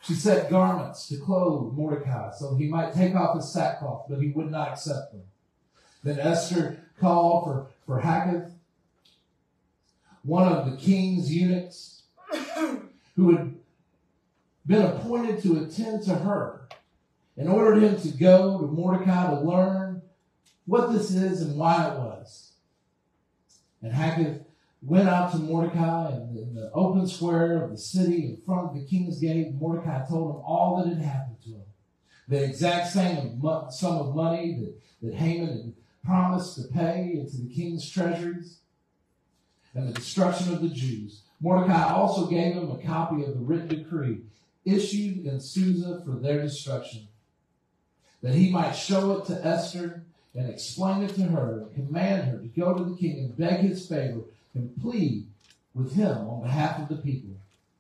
She set garments to clothe Mordecai so he might take off his sackcloth, but he would not accept them. Then Esther called for Haggith, one of the king's eunuchs, who had been appointed to attend to her, and ordered him to go to Mordecai to learn what this is and why it was. And Haggith went out to Mordecai in the open square of the city in front of the king's gate. Mordecai told him all that had happened to him. The exact same sum of money that Haman had promised to pay into the king's treasuries, and the destruction of the Jews. Mordecai also gave him a copy of the written decree issued in Susa for their destruction, that he might show it to Esther and explain it to her and command her to go to the king and beg his favor and plead with him on behalf of the people.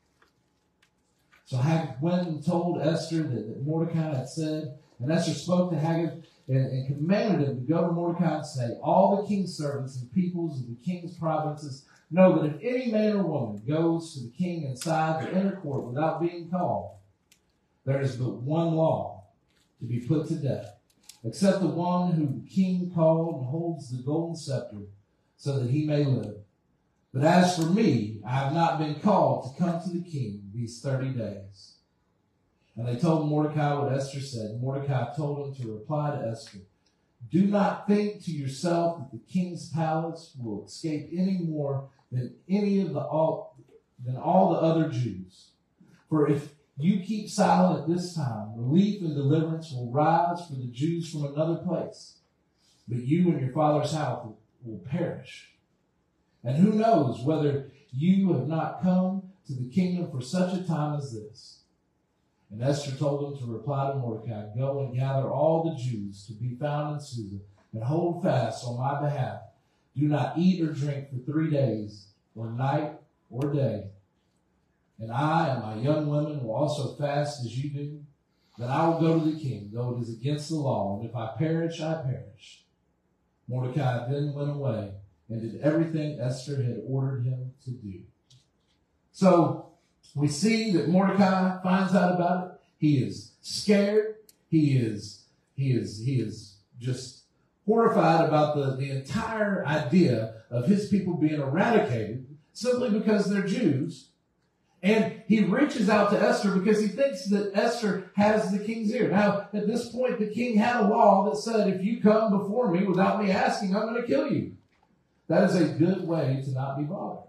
So Haggith went and told Esther that Mordecai had said, and Esther spoke to Haggith and commanded him to go to Mordecai and say, all the king's servants and peoples of the king's provinces know that if any man or woman goes to the king inside the inner court without being called, there is but one law, to be put to death, except the one whom the king called and holds the golden scepter, so that he may live. But as for me, I have not been called to come to the king these 30 days. And they told Mordecai what Esther said. Mordecai told him to reply to Esther, do not think to yourself that the king's palace will escape any more than all the other Jews. For if you keep silent at this time, relief and deliverance will rise for the Jews from another place. But you and your father's house will perish. And who knows whether you have not come to the kingdom for such a time as this. And Esther told him to reply to Mordecai, go and gather all the Jews to be found in Susa, and hold fast on my behalf. Do not eat or drink for 3 days, or night or day. And I and my young women will also fast as you do. Then I will go to the king, though it is against the law, and if I perish, I perish. Mordecai then went away and did everything Esther had ordered him to do. So we see that Mordecai finds out about it. He is scared. He is just horrified about the entire idea of his people being eradicated simply because they're Jews. And he reaches out to Esther because he thinks that Esther has the king's ear. Now, at this point, the king had a law that said, if you come before me without me asking, I'm going to kill you. That is a good way to not be bothered.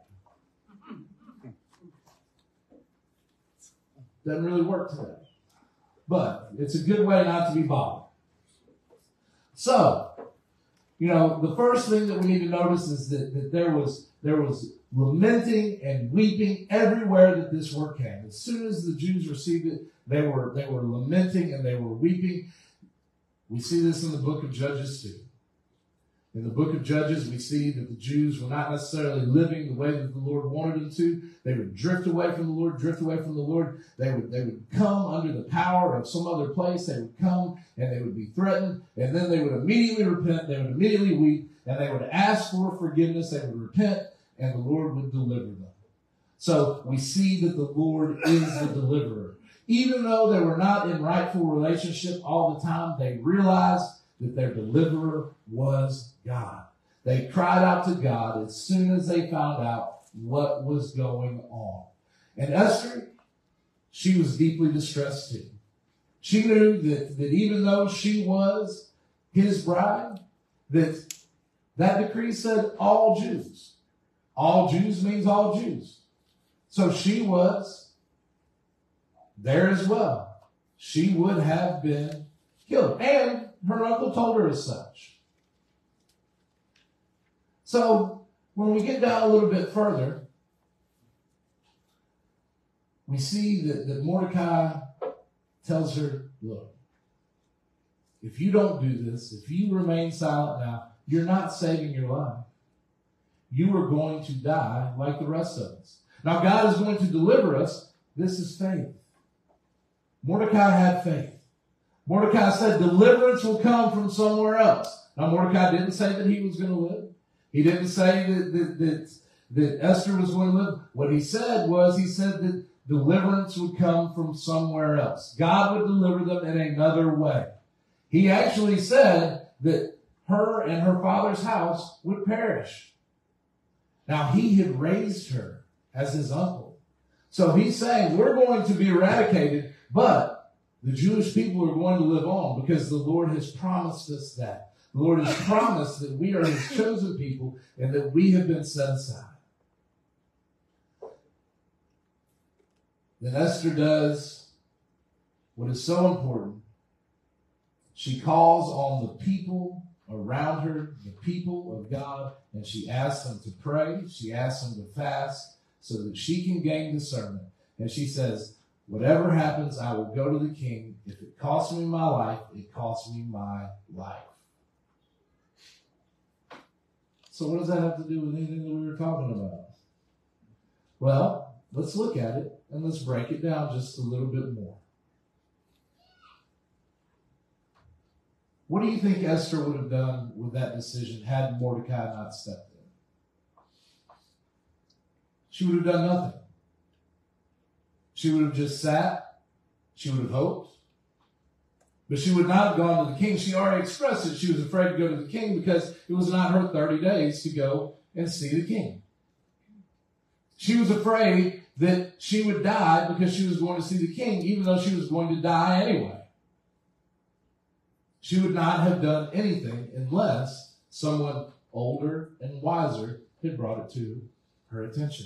Doesn't really work today. But it's a good way not to be bothered. So, the first thing that we need to notice is that there was lamenting and weeping everywhere that this word came. As soon as the Jews received it, they were lamenting and they were weeping. We see this in the book of Judges too. In the book of Judges, we see that the Jews were not necessarily living the way that the Lord wanted them to. They would drift away from the Lord, They would come under the power of some other place. They would come and they would be threatened, and then they would immediately repent. They would immediately weep, and they would ask for forgiveness. They would repent, and the Lord would deliver them. So we see that the Lord is the deliverer. Even though they were not in rightful relationship all the time, they realized that their deliverer was God. They cried out to God as soon as they found out what was going on. And Esther, she was deeply distressed too. She knew that even though she was his bride, that decree said all Jews. All Jews means all Jews. So she was there as well. She would have been killed. And her uncle told her as such. So when we get down a little bit further, we see that Mordecai tells her, look, if you don't do this, if you remain silent now, you're not saving your life. You are going to die like the rest of us. Now God is going to deliver us. This is faith. Mordecai had faith. Mordecai said deliverance will come from somewhere else. Now Mordecai didn't say that he was going to live. He didn't say that Esther was going to live. What he said was, deliverance would come from somewhere else. God would deliver them in another way. He actually said that her and her father's house would perish. Now, he had raised her as his uncle. So he's saying, we're going to be eradicated, but the Jewish people are going to live on because the Lord has promised us that. The Lord has promised that we are his chosen people and that we have been set aside. Then Esther does what is so important. She calls on the people around her, the people of God, and she asks them to pray. She asks them to fast so that she can gain discernment. And she says, whatever happens, I will go to the king. If it costs me my life, it costs me my life. So what does that have to do with anything that we were talking about? Well, let's look at it and let's break it down just a little bit more. What do you think Esther would have done with that decision had Mordecai not stepped in? She would have done nothing. She would have just sat. She would have hoped. But she would not have gone to the king. She already expressed it. She was afraid to go to the king because it was not her 30 days to go and see the king. She was afraid that she would die because she was going to see the king, even though she was going to die anyway. She would not have done anything unless someone older and wiser had brought it to her attention.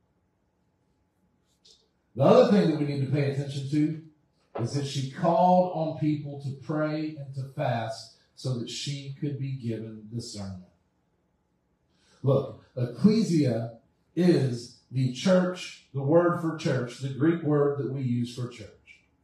The other thing that we need to pay attention to is that she called on people to pray and to fast so that she could be given discernment. Look, ecclesia is the church, the word for church, the Greek word that we use for church.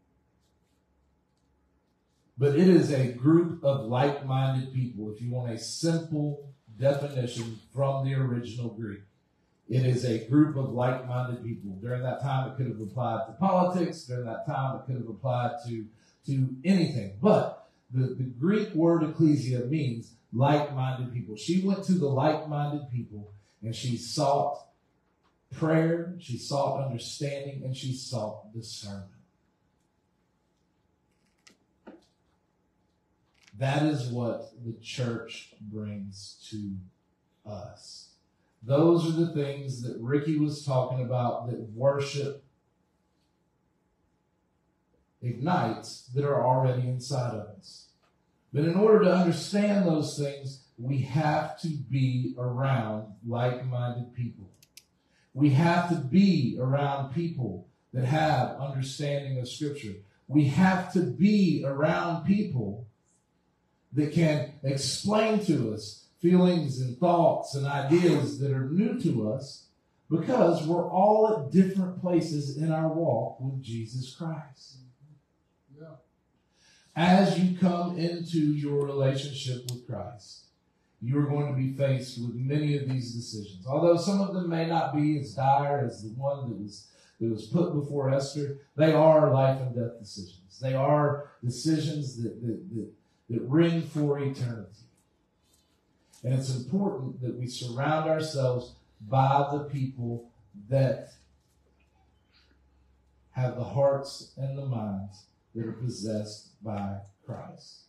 But it is a group of like-minded people, if you want a simple definition from the original Greek. It is a group of like-minded people. During that time, it could have applied to politics. During that time, it could have applied to anything. But the Greek word ecclesia means like-minded people. She went to the like-minded people, and she sought prayer, she sought understanding, and she sought discernment. That is what the church brings to us. Those are the things that Ricky was talking about that worship ignites that are already inside of us. But in order to understand those things, we have to be around like-minded people. We have to be around people that have understanding of Scripture. We have to be around people that can explain to us feelings and thoughts and ideas that are new to us because we're all at different places in our walk with Jesus Christ. Yeah. As you come into your relationship with Christ, you're going to be faced with many of these decisions. Although some of them may not be as dire as the one that was put before Esther, they are life and death decisions. They are decisions that ring for eternity. And it's important that we surround ourselves by the people that have the hearts and the minds that are possessed by Christ.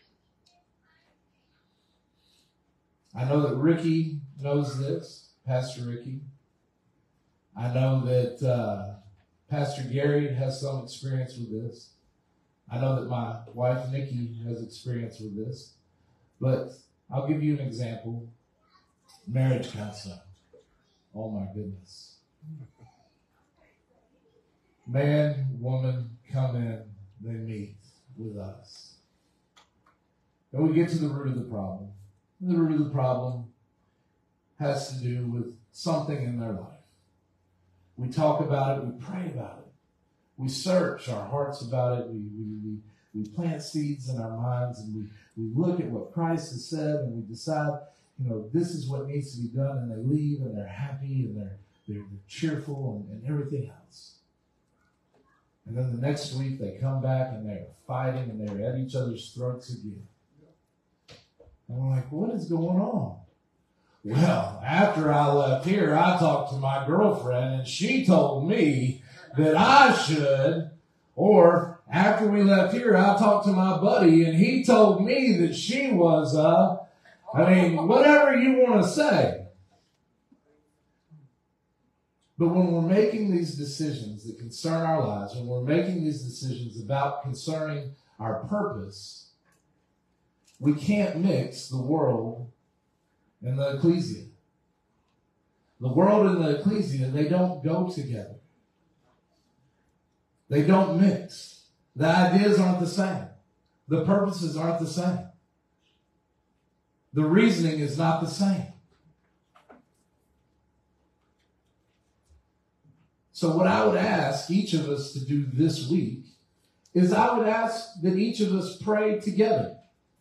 I know that Ricky knows this, Pastor Ricky. I know that Pastor Gary has some experience with this. I know that my wife, Nikki, has experience with this. But I'll give you an example. Marriage counseling. Oh, my goodness. Man, woman, come in. They meet with us. And we get to the root of the problem. The root of the problem has to do with something in their life. We talk about it. We pray about it. We search our hearts about it. We plant seeds in our minds, and we look at what Christ has said, and we decide, this is what needs to be done, and they leave, and they're happy, and they're cheerful, and everything else. And then the next week, they come back, and they're fighting, and they're at each other's throats again. And we're like, what is going on? Well, after I left here, I talked to my girlfriend, and she told me that I should, or after we left here, I talked to my buddy and he told me that she was, whatever you want to say. But when we're making these decisions that concern our lives, when we're making these decisions about concerning our purpose, we can't mix the world and the ecclesia. The world and the ecclesia, they don't go together. They don't mix. The ideas aren't the same. The purposes aren't the same. The reasoning is not the same. So what I would ask each of us to do this week is I would ask that each of us pray together,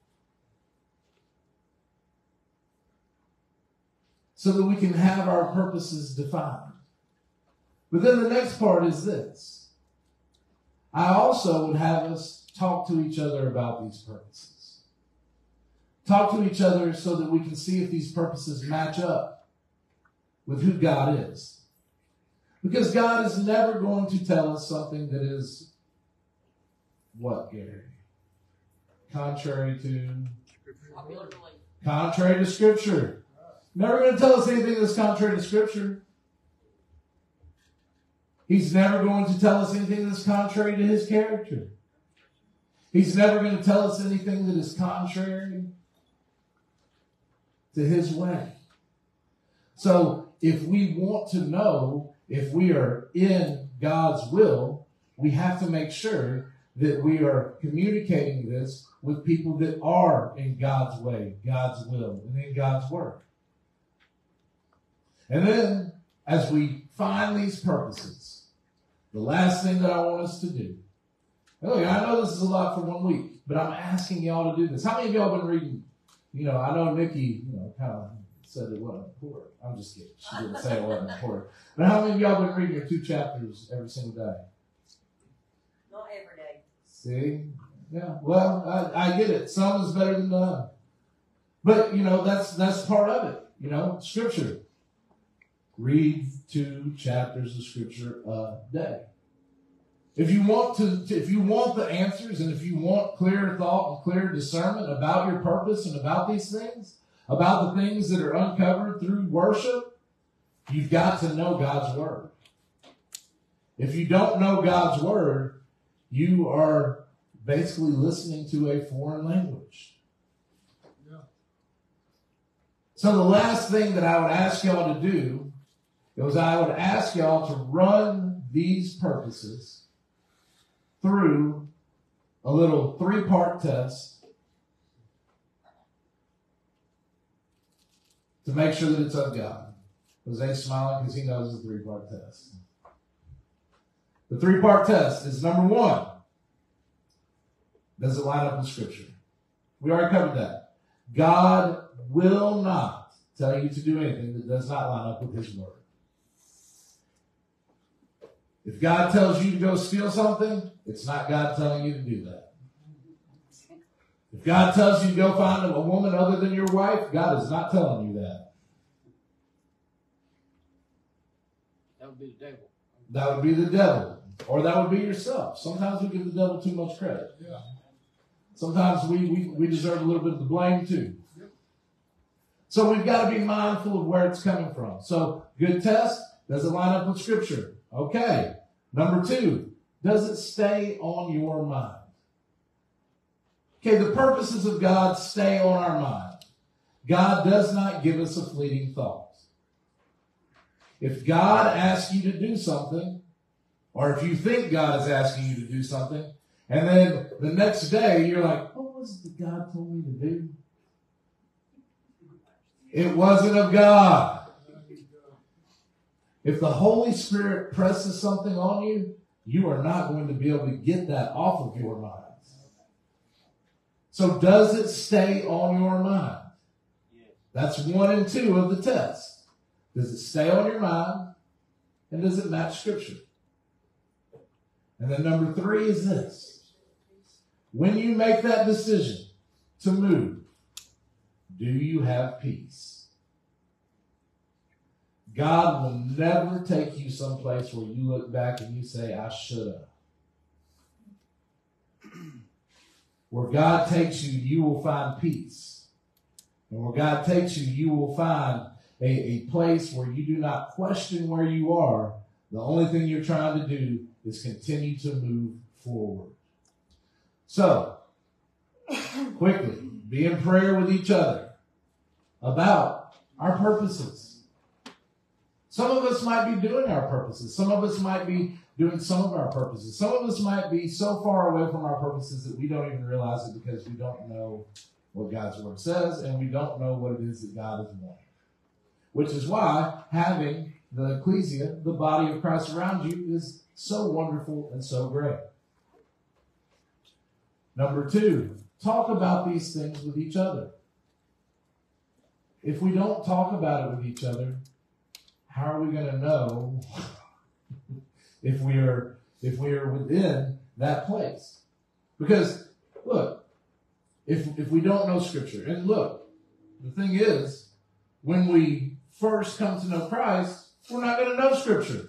so that we can have our purposes defined. But then the next part is this. I also would have us talk to each other about these purposes. Talk to each other so that we can see if these purposes match up with who God is. Because God is never going to tell us something that is, what, Gary? Contrary to Scripture. Never going to tell us anything that's contrary to Scripture. He's never going to tell us anything that's contrary to His character. He's never going to tell us anything that is contrary to His way. So if we want to know if we are in God's will, we have to make sure that we are communicating this with people that are in God's way, God's will, and in God's word. And then, as we find these purposes, the last thing that I want us to do, look, I know this is a lot for 1 week, but I'm asking y'all to do this. How many of y'all been reading? I know Nikki, kind of said it wasn't important. I'm just kidding. She didn't say it wasn't important. But how many of y'all been reading your 2 chapters every single day? Not every day. See? Yeah. Well, I get it. Some is better than none. But, that's part of it. Scripture. Read 2 chapters of Scripture a day. If you want the answers, and if you want clear thought and clear discernment about your purpose and about these things, about the things that are uncovered through worship, you've got to know God's Word. If you don't know God's Word, you are basically listening to a foreign language. Yeah. So the last thing that I would ask y'all to do is I would ask y'all to run these purposes through a little 3-part test to make sure that it's of God. Jose's smiling because he knows it's a 3-part test. The 3-part test is number 1. Does it line up with Scripture? We already covered that. God will not tell you to do anything that does not line up with His Word. If God tells you to go steal something, it's not God telling you to do that. If God tells you to go find a woman other than your wife, God is not telling you that. That would be the devil. That would be the devil. Or that would be yourself. Sometimes we give the devil too much credit. Yeah. Sometimes we deserve a little bit of the blame too. Yep. So we've got to be mindful of where it's coming from. So, good test. Does it line up with Scripture? Okay. Number 2, does it stay on your mind? Okay, the purposes of God stay on our mind. God does not give us a fleeting thought. If God asks you to do something, or if you think God is asking you to do something, and then the next day you're like, what was it that God told me to do? It wasn't of God. If the Holy Spirit presses something on you, you are not going to be able to get that off of your mind. So does it stay on your mind? That's 1 and 2 of the test. Does it stay on your mind? And does it match Scripture? And then number 3 is this. When you make that decision to move, do you have peace? God will never take you someplace where you look back and you say, I should have. Where God takes you, you will find peace. And where God takes you, you will find a place where you do not question where you are. The only thing you're trying to do is continue to move forward. So, quickly, be in prayer with each other about our purposes. Some of us might be doing our purposes. Some of us might be doing some of our purposes. Some of us might be so far away from our purposes that we don't even realize it because we don't know what God's word says and we don't know what it is that God is wanting. Which is why having the ecclesia, the body of Christ around you, is so wonderful and so great. Number 2, talk about these things with each other. If we don't talk about it with each other, how are we going to know if we are within that place? Because, look, if we don't know Scripture, and look, the thing is, when we first come to know Christ, we're not going to know Scripture.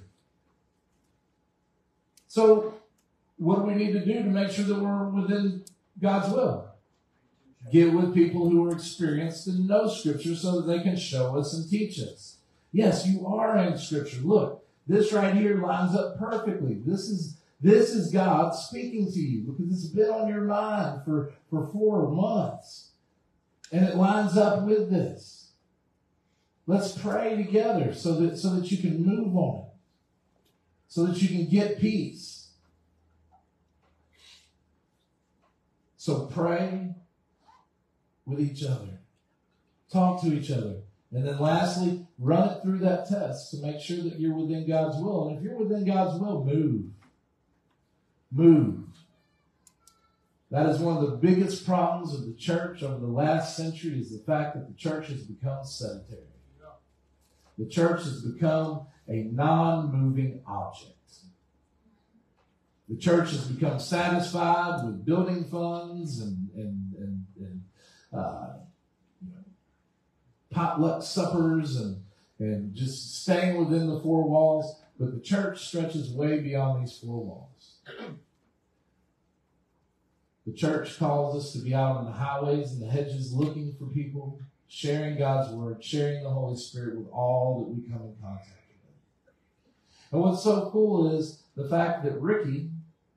So, what do we need to do to make sure that we're within God's will? Get with people who are experienced and know Scripture so that they can show us and teach us. Yes, you are in Scripture. Look, this right here lines up perfectly. This is God speaking to you because it's been on your mind for 4 months. And it lines up with this. Let's pray together so that you can move on it. So that you can get peace. So pray with each other. Talk to each other. And then lastly, run it through that test to make sure that you're within God's will. And if you're within God's will, move. Move. That is one of the biggest problems of the church over the last century is the fact that the church has become sedentary. The church has become a non-moving object. The church has become satisfied with building funds and potluck suppers and just staying within the 4 walls. But the church stretches way beyond these 4 walls. The church calls us to be out on the highways and the hedges looking for people, sharing God's word, sharing the Holy Spirit with all that we come in contact with. And what's so cool is the fact that Ricky,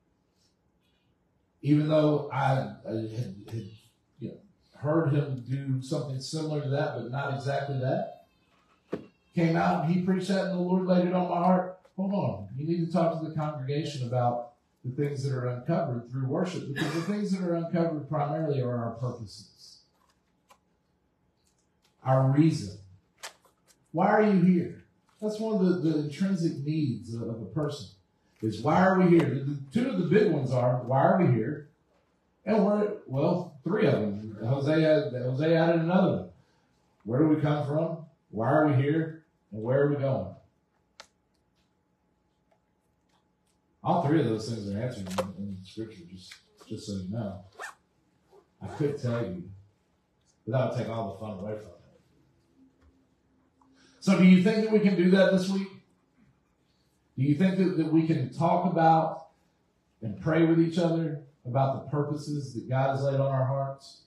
even though I had heard him do something similar to that, but not exactly that, came out and he preached that and the Lord laid it on my heart. Hold on, you need to talk to the congregation about the things that are uncovered through worship, because the things that are uncovered primarily are our purposes, our reason. Why are you here? That's one of the intrinsic needs of a person, is why are we here? The 2 of the big ones are, why are we here? And 3 of them. Jose added another one. Where do we come from? Why are we here? And where are we going? All 3 of those things are answered in Scripture, just so you know. I could tell you, but that would take all the fun away from it. So do you think that we can do that this week? Do you think that we can talk about and pray with each other about the purposes that God has laid on our hearts?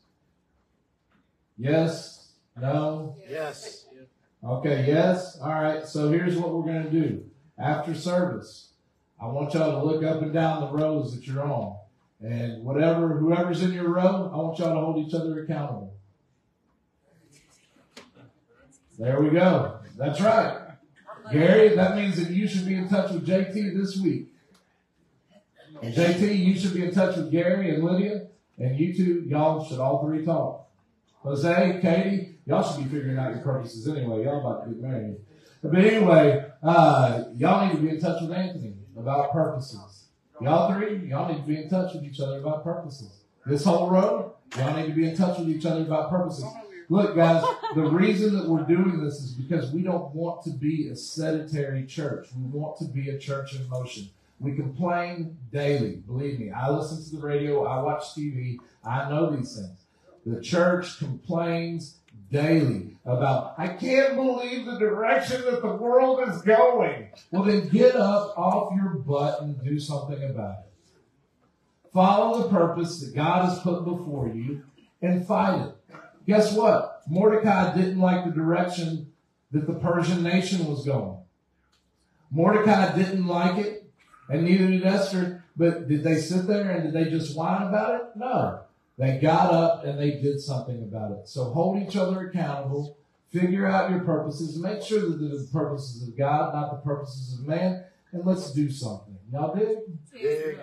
Yes? No? Yes. Okay, yes? All right, so here's what we're going to do. After service, I want y'all to look up and down the rows that you're on. And whoever's in your row, I want y'all to hold each other accountable. There we go. That's right. Gary, that means that you should be in touch with JT this week. And JT, you should be in touch with Gary and Lydia. And you two, y'all should all 3 talk. Jose, Katie, y'all should be figuring out your purposes anyway. Y'all about to get married. But anyway, y'all need to be in touch with Anthony about purposes. Y'all 3, y'all need to be in touch with each other about purposes. This whole row, y'all need to be in touch with each other about purposes. Look, guys, the reason that we're doing this is because we don't want to be a sedentary church. We want to be a church in motion. We complain daily. Believe me, I listen to the radio. I watch TV. I know these things. The church complains daily about, I can't believe the direction that the world is going. Well, then get up off your butt and do something about it. Follow the purpose that God has put before you and fight it. Guess what? Mordecai didn't like the direction that the Persian nation was going. Mordecai didn't like it, and neither did Esther. But did they sit there and did they just whine about it? No. They got up and they did something about it. So hold each other accountable. Figure out your purposes. Make sure that they're the purposes of God, not the purposes of man. And let's do something. Y'all dig? Yeah.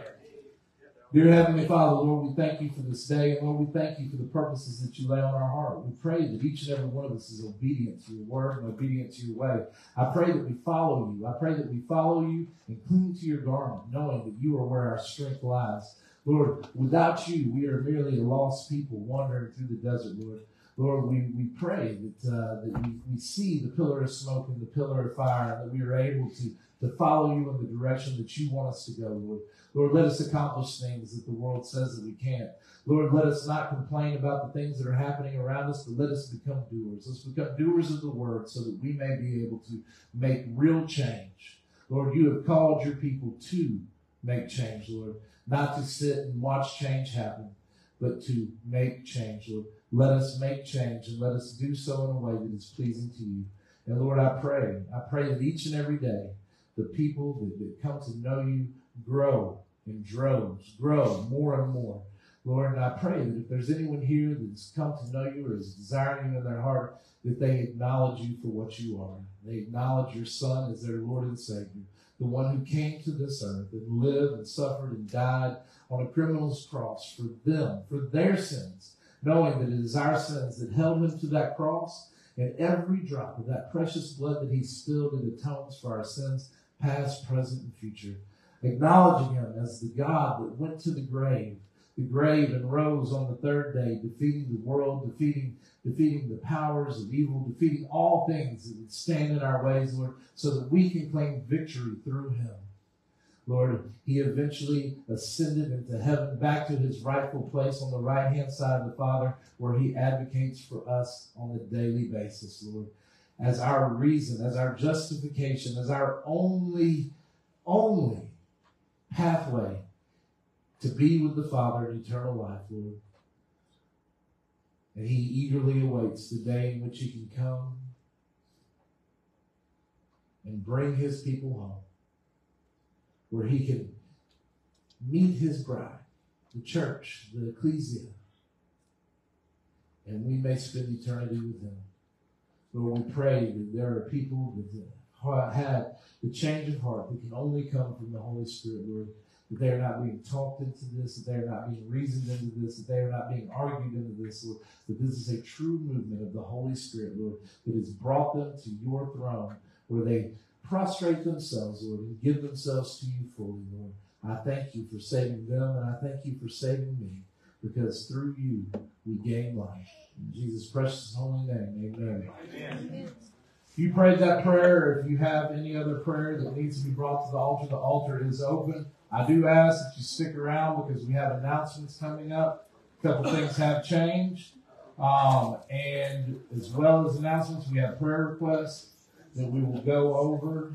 Dear Heavenly Father, Lord, we thank you for this day. And Lord, we thank you for the purposes that you lay on our heart. We pray that each and every one of us is obedient to your word and obedient to your way. I pray that we follow you. I pray that we follow you and cling to your garment, knowing that you are where our strength lies. Lord, without you, we are merely lost people wandering through the desert, Lord. Lord, we pray that we see the pillar of smoke and the pillar of fire, and that we are able to follow you in the direction that you want us to go, Lord. Lord, let us accomplish things that the world says that we can't. Lord, let us not complain about the things that are happening around us, but let us become doers. Let's become doers of the word so that we may be able to make real change. Lord, you have called your people to make change, Lord, not to sit and watch change happen, but to make change, Lord. Let us make change and let us do so in a way that is pleasing to you. And Lord, I pray that each and every day, the people that come to know you grow in droves, grow more and more. Lord, and I pray that if there's anyone here that's come to know you or is desiring you in their heart, that they acknowledge you for what you are. They acknowledge your Son as their Lord and Savior, the one who came to this earth and lived and suffered and died on a criminal's cross for them, for their sins, knowing that it is our sins that held him to that cross, and every drop of that precious blood that he spilled, it atones for our sins, past, present, and future. Acknowledging him as the God that went to the grave and rose on the third day, defeating the world, defeating the powers of evil, defeating all things that would stand in our ways, Lord, so that we can claim victory through him. Lord, he eventually ascended into heaven, back to his rightful place on the right-hand side of the Father, where he advocates for us on a daily basis, Lord, as our reason, as our justification, as our only pathway to be with the Father in eternal life, Lord. And he eagerly awaits the day in which he can come and bring his people home, where he can meet his bride, the church, the ecclesia, and we may spend eternity with him. Lord, we pray that there are people that had the change of heart that can only come from the Holy Spirit, Lord, that they are not being talked into this, that they are not being reasoned into this, that they are not being argued into this, Lord, that this is a true movement of the Holy Spirit, Lord, that has brought them to your throne, where they prostrate themselves, Lord, and give themselves to you fully, Lord. I thank you for saving them, and I thank you for saving me, because through you we gain life. In Jesus' precious holy name, amen. Amen. If you prayed that prayer, or if you have any other prayer that needs to be brought to the altar is open. I do ask that you stick around because we have announcements coming up. A couple things have changed. And as well as announcements, we have prayer requests that we will go over.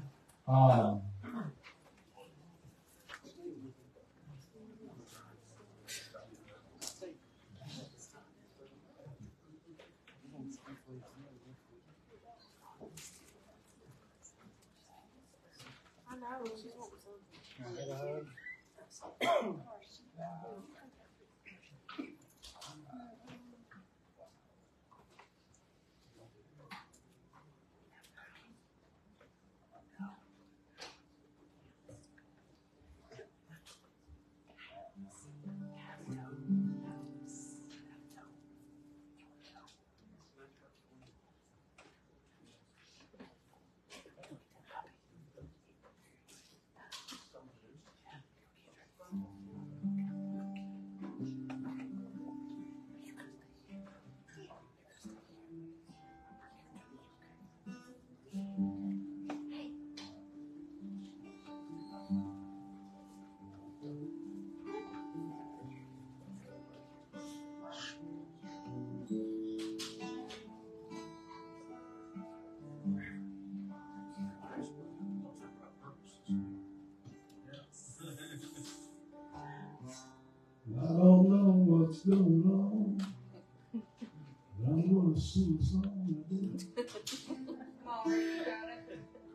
going on. I'm gonna sing a song. Come on, Rick, you got it.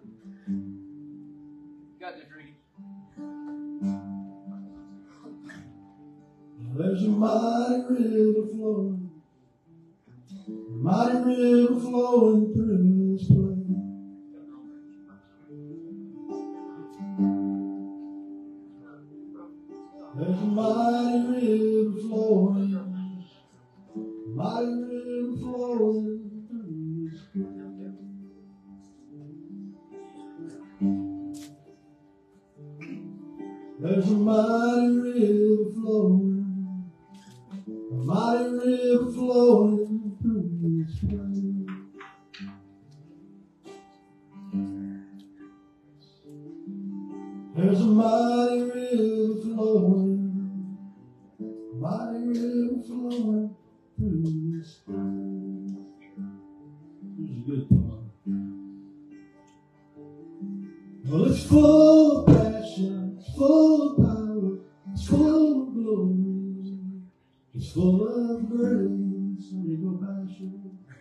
Got this, Ricky. There's a mighty river flowing through this place. There's a mighty river flowing through this place. There's a mighty river flowing through this place. There's a mighty river flowing through this place. Here's a good part. Well, it's full of passion, it's full of power, it's full of glory, it's full of grace. There you go, passion.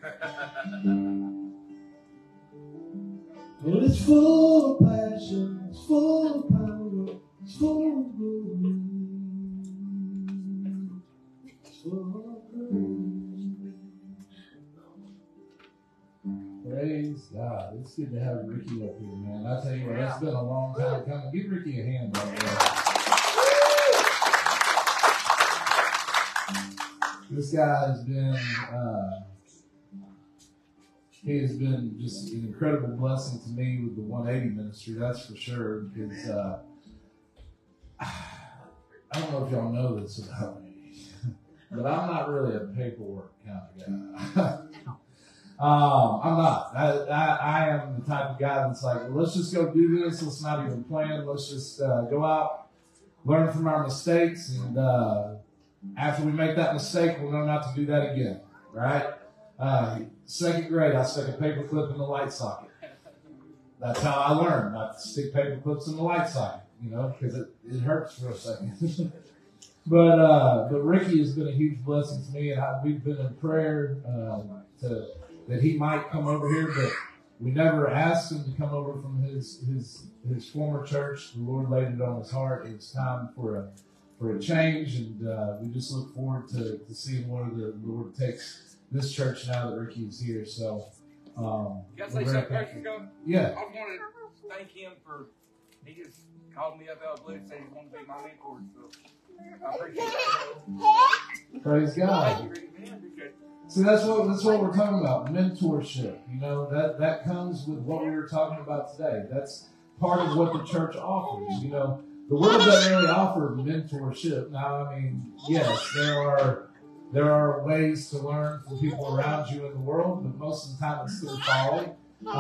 Well, it's full of passion, it's full of power, it's full of glory, it's full of grace. Praise God. It's good to have Ricky up here, man. I tell you what, it's been a long time coming. Give Ricky a hand right there. This guy has been, he has been just an incredible blessing to me with the 180 ministry, that's for sure, because I don't know if y'all know this about me, but I'm not really a paperwork kind of guy. I'm not. I am the type of guy that's like, well, let's just go do this. Let's not even plan. Let's just go out, learn from our mistakes, and after we make that mistake, we'll know not to do that again, right? Second grade, I stuck a paper clip in the light socket. That's how I learned not to stick paper clips in the light socket, you know, because it hurts for a second. But Ricky has been a huge blessing to me, and we've been in prayer that he might come over here, but we never asked him to come over from his former church. The Lord laid it on his heart. It was time for a change, and we just look forward to seeing where the Lord takes this church now that Ricky is here. So, Can I say something, Pastor Scott? Yeah. I want to thank him for, he just called me up out of the blue and said he wanted to be my mentor. So I appreciate that. Praise God. Thank you, Ricky, man. Appreciate it. See, that's what we're talking about, mentorship. You know, that comes with what we were talking about today. That's part of what the church offers. You know, the world doesn't really offer mentorship. Now, I mean, yes, there are ways to learn from people around you in the world, but most of the time it's through folly.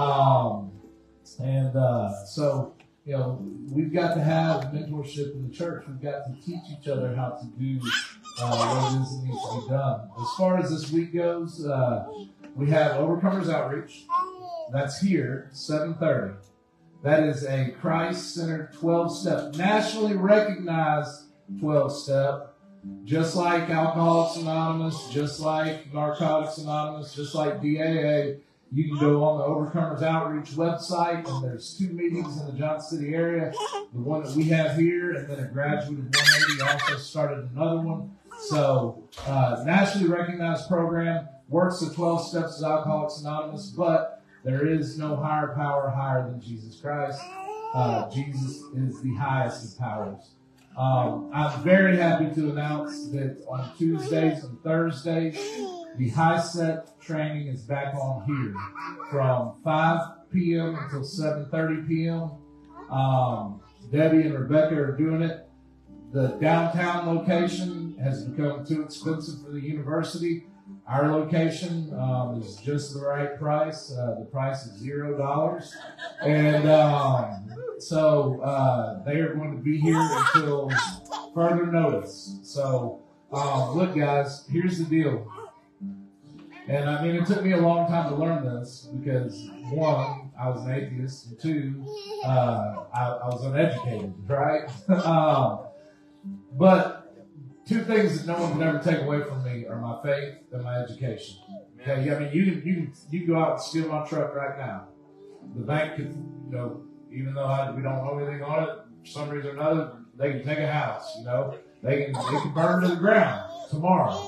So, you know, we've got to have mentorship in the church. We've got to teach each other how to do what it is that needs to be done. As far as this week goes, we have Overcomers Outreach. That's here, 7:30. That is a Christ-centered 12-step, nationally recognized 12-step, just like Alcoholics Anonymous, just like Narcotics Anonymous, just like DAA. You can go on the Overcomers Outreach website, and there's 2 meetings in the Johnson City area. The one that we have here, and then a graduate of 180 also started another one. So, nationally recognized program, works the 12 steps of Alcoholics Anonymous, but there is no higher power higher than Jesus Christ. Jesus is the highest of powers. I'm very happy to announce that on Tuesdays and Thursdays, the High Set training is back on here from 5 p.m. until 7:30 p.m. Debbie and Rebecca are doing it. The downtown location has become too expensive for the university. Our location is just the right price. The price is $0. And so they are going to be here until further notice. So look, guys, here's the deal. And I mean, it took me a long time to learn this because, 1, I was an atheist, and 2, I was uneducated, right? But two things that no one can ever take away from me are my faith and my education. Okay, I mean, you can go out and steal my truck right now. The bank could, you know, even though we don't know anything on it, for some reason or another, they can take a house. You know, they can burn to the ground tomorrow.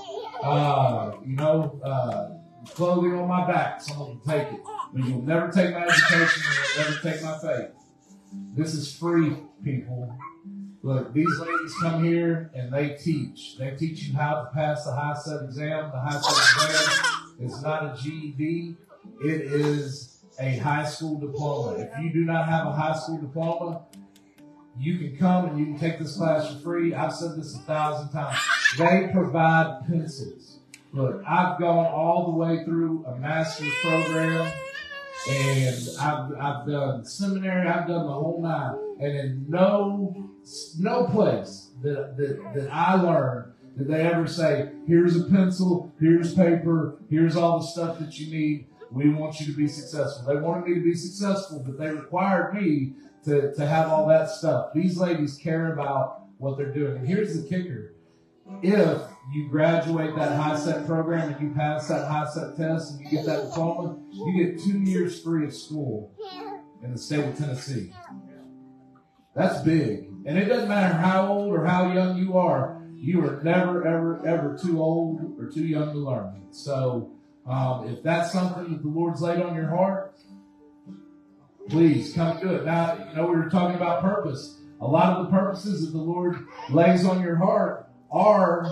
Clothing on my back, someone can take it, but you'll never take my education. You'll never take my faith. This is free, people. Look, these ladies come here and they teach. They teach you how to pass the HiSET exam. The HiSET exam is not a GED. It is a high school diploma. If you do not have a high school diploma, you can come and you can take this class for free. I've said this 1,000 times. They provide pencils. Look, I've gone all the way through a master's program, and I've done seminary. I've done the whole nine, and in no place that I learned did they ever say, "Here's a pencil, here's paper, here's all the stuff that you need. We want you to be successful." They wanted me to be successful, but they required me to have all that stuff. These ladies care about what they're doing. And here's the kicker. If you graduate that HiSET program and you pass that HiSET test and you get that diploma, you get 2 years free of school in the state of Tennessee. That's big. And it doesn't matter how old or how young you are never, ever, ever too old or too young to learn. So if that's something that the Lord's laid on your heart, please come do it. Now, we were talking about purpose. A lot of the purposes that the Lord lays on your heart are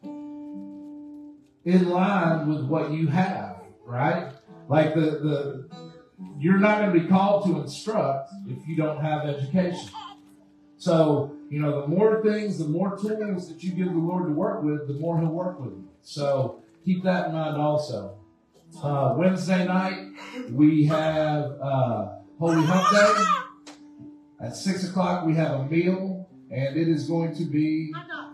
in line with what you have, right? Like you're not going to be called to instruct if you don't have education. So, the more things, the more tools that you give the Lord to work with, the more He'll work with you. So keep that in mind also. Wednesday night, we have Holy Hump Day. At 6 o'clock, we have a meal, and it is going to be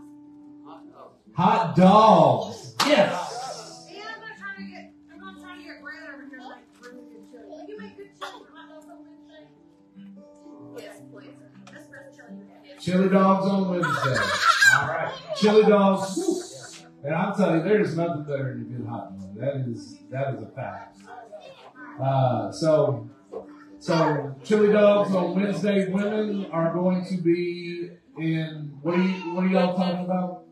hot dogs. Yes. Yeah, I'm gonna try to get Brad over here to make really good chili. Will you make good chili for hot dogs on Wednesday? Yes, please. That's the best chili you have. Chili dogs on Wednesday. All right. Chili dogs. And I'm telling you, there's nothing better than a good hot dog. That is a fact. So chili dogs on Wednesday. Women are going to be in. What are y'all talking about?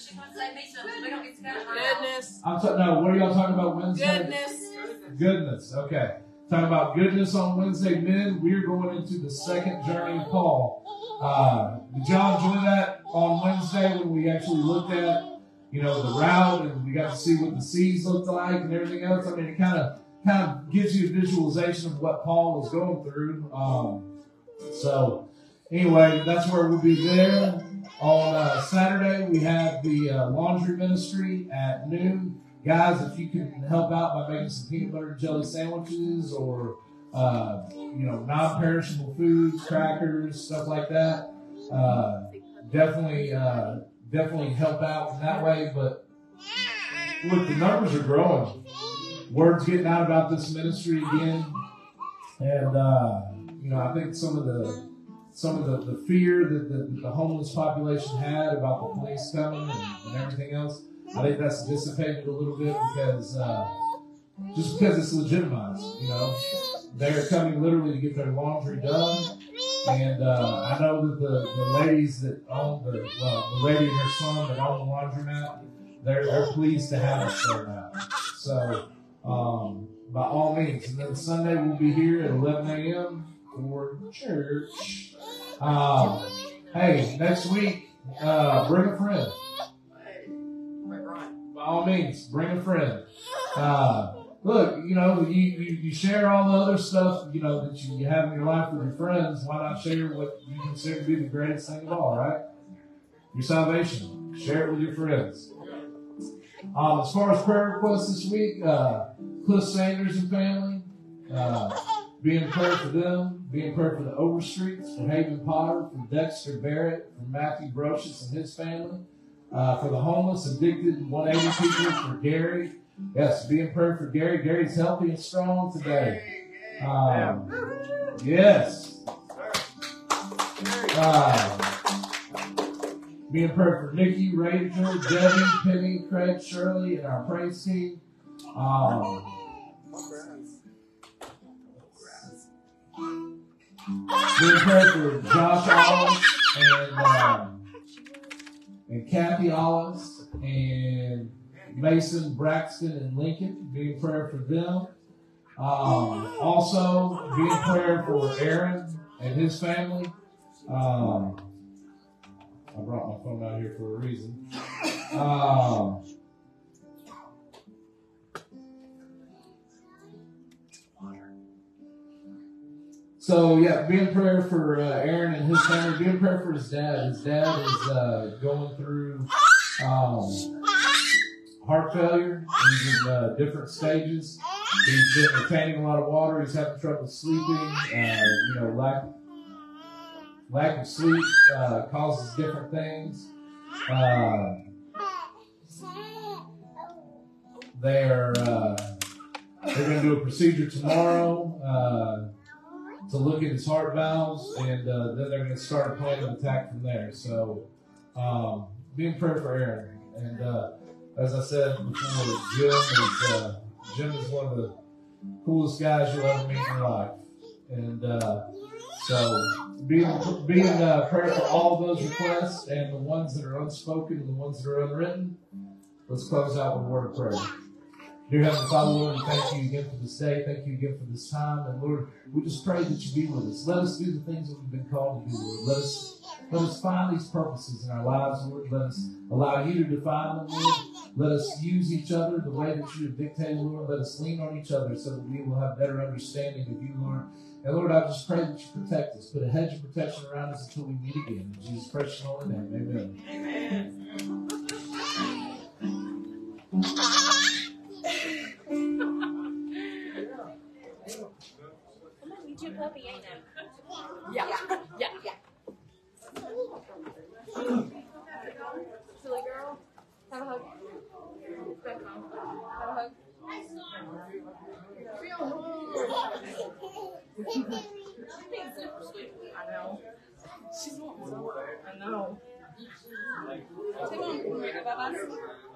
Goodness. What are y'all talking about Wednesday? Goodness. Okay. Talking about goodness on Wednesday. Men, we're going into the second journey of Paul. Did y'all enjoy that on Wednesday when we actually looked at, the route and we got to see what the seas looked like and everything else? I mean, it kind of gives you a visualization of what Paul was going through. So anyway, that's where we'll be there. On Saturday, we have the laundry ministry at noon. Guys, if you can help out by making some peanut butter and jelly sandwiches or, non-perishable foods, crackers, stuff like that, definitely help out in that way. But look, the numbers are growing. Word's getting out about this ministry again. And, I think some of the fear that the homeless population had about the police coming and everything else, I think that's dissipated a little bit because it's legitimized. They're coming literally to get their laundry done, and I know that the ladies that own the lady and her son that own the laundromat, they're pleased to have us there now. So by all means, and then Sunday we'll be here at 11 a.m. for church. Hey, next week, bring a friend. By all means, bring a friend. Look, you share all the other stuff, that you have in your life with your friends. Why not share what you consider to be the greatest thing of all, right? Your salvation. Share it with your friends. As far as prayer requests this week, Cliff Sanders and family, be in prayer for them. Be in prayer for the Overstreets, for Haven Potter, for Dexter Barrett, for Matthew Brocious and his family, for the homeless, addicted, 180 people, for Gary. Yes, be in prayer for Gary. Gary's healthy and strong today. Yes. Be in prayer for Nikki, Rachel, Debbie, Penny, Craig, Shirley, and our praise team. Be in prayer for Josh Ollis and Kathy Ollis and Mason, Braxton, and Lincoln. Be in prayer for them. Also, be in prayer for Aaron and his family. I brought my phone out here for a reason. So, yeah, be in prayer for Aaron and his family. Be in prayer for his dad. His dad is going through heart failure. He's in different stages. He's been retaining a lot of water. He's having trouble sleeping. Lack of sleep causes different things. They're going to do a procedure tomorrow to look at his heart valves, and then they're going to start a plan of attack from there. So be in prayer for Aaron. And as I said before, Jim is one of the coolest guys you'll ever meet in your life. And so be in prayer for all of those requests and the ones that are unspoken and the ones that are unwritten. Let's close out with a word of prayer. Dear Heavenly Father, Lord, we thank you again for this day. Thank you again for this time. And Lord, we just pray that you be with us. Let us do the things that we've been called to do, Lord. Let us find these purposes in our lives, Lord. Let us allow you to define them, Lord. Let us use each other the way that you have dictated, Lord. Let us lean on each other so that we will have better understanding of you, Lord. And Lord, I just pray that you protect us. Put a hedge of protection around us until we meet again. In Jesus' precious holy name, amen. Amen. You puppy, ain't it? Yeah. Silly girl. Have a hug. Have a hug. She's being super sweet. I know. She's wanting some. I know. Take one. Bye-bye.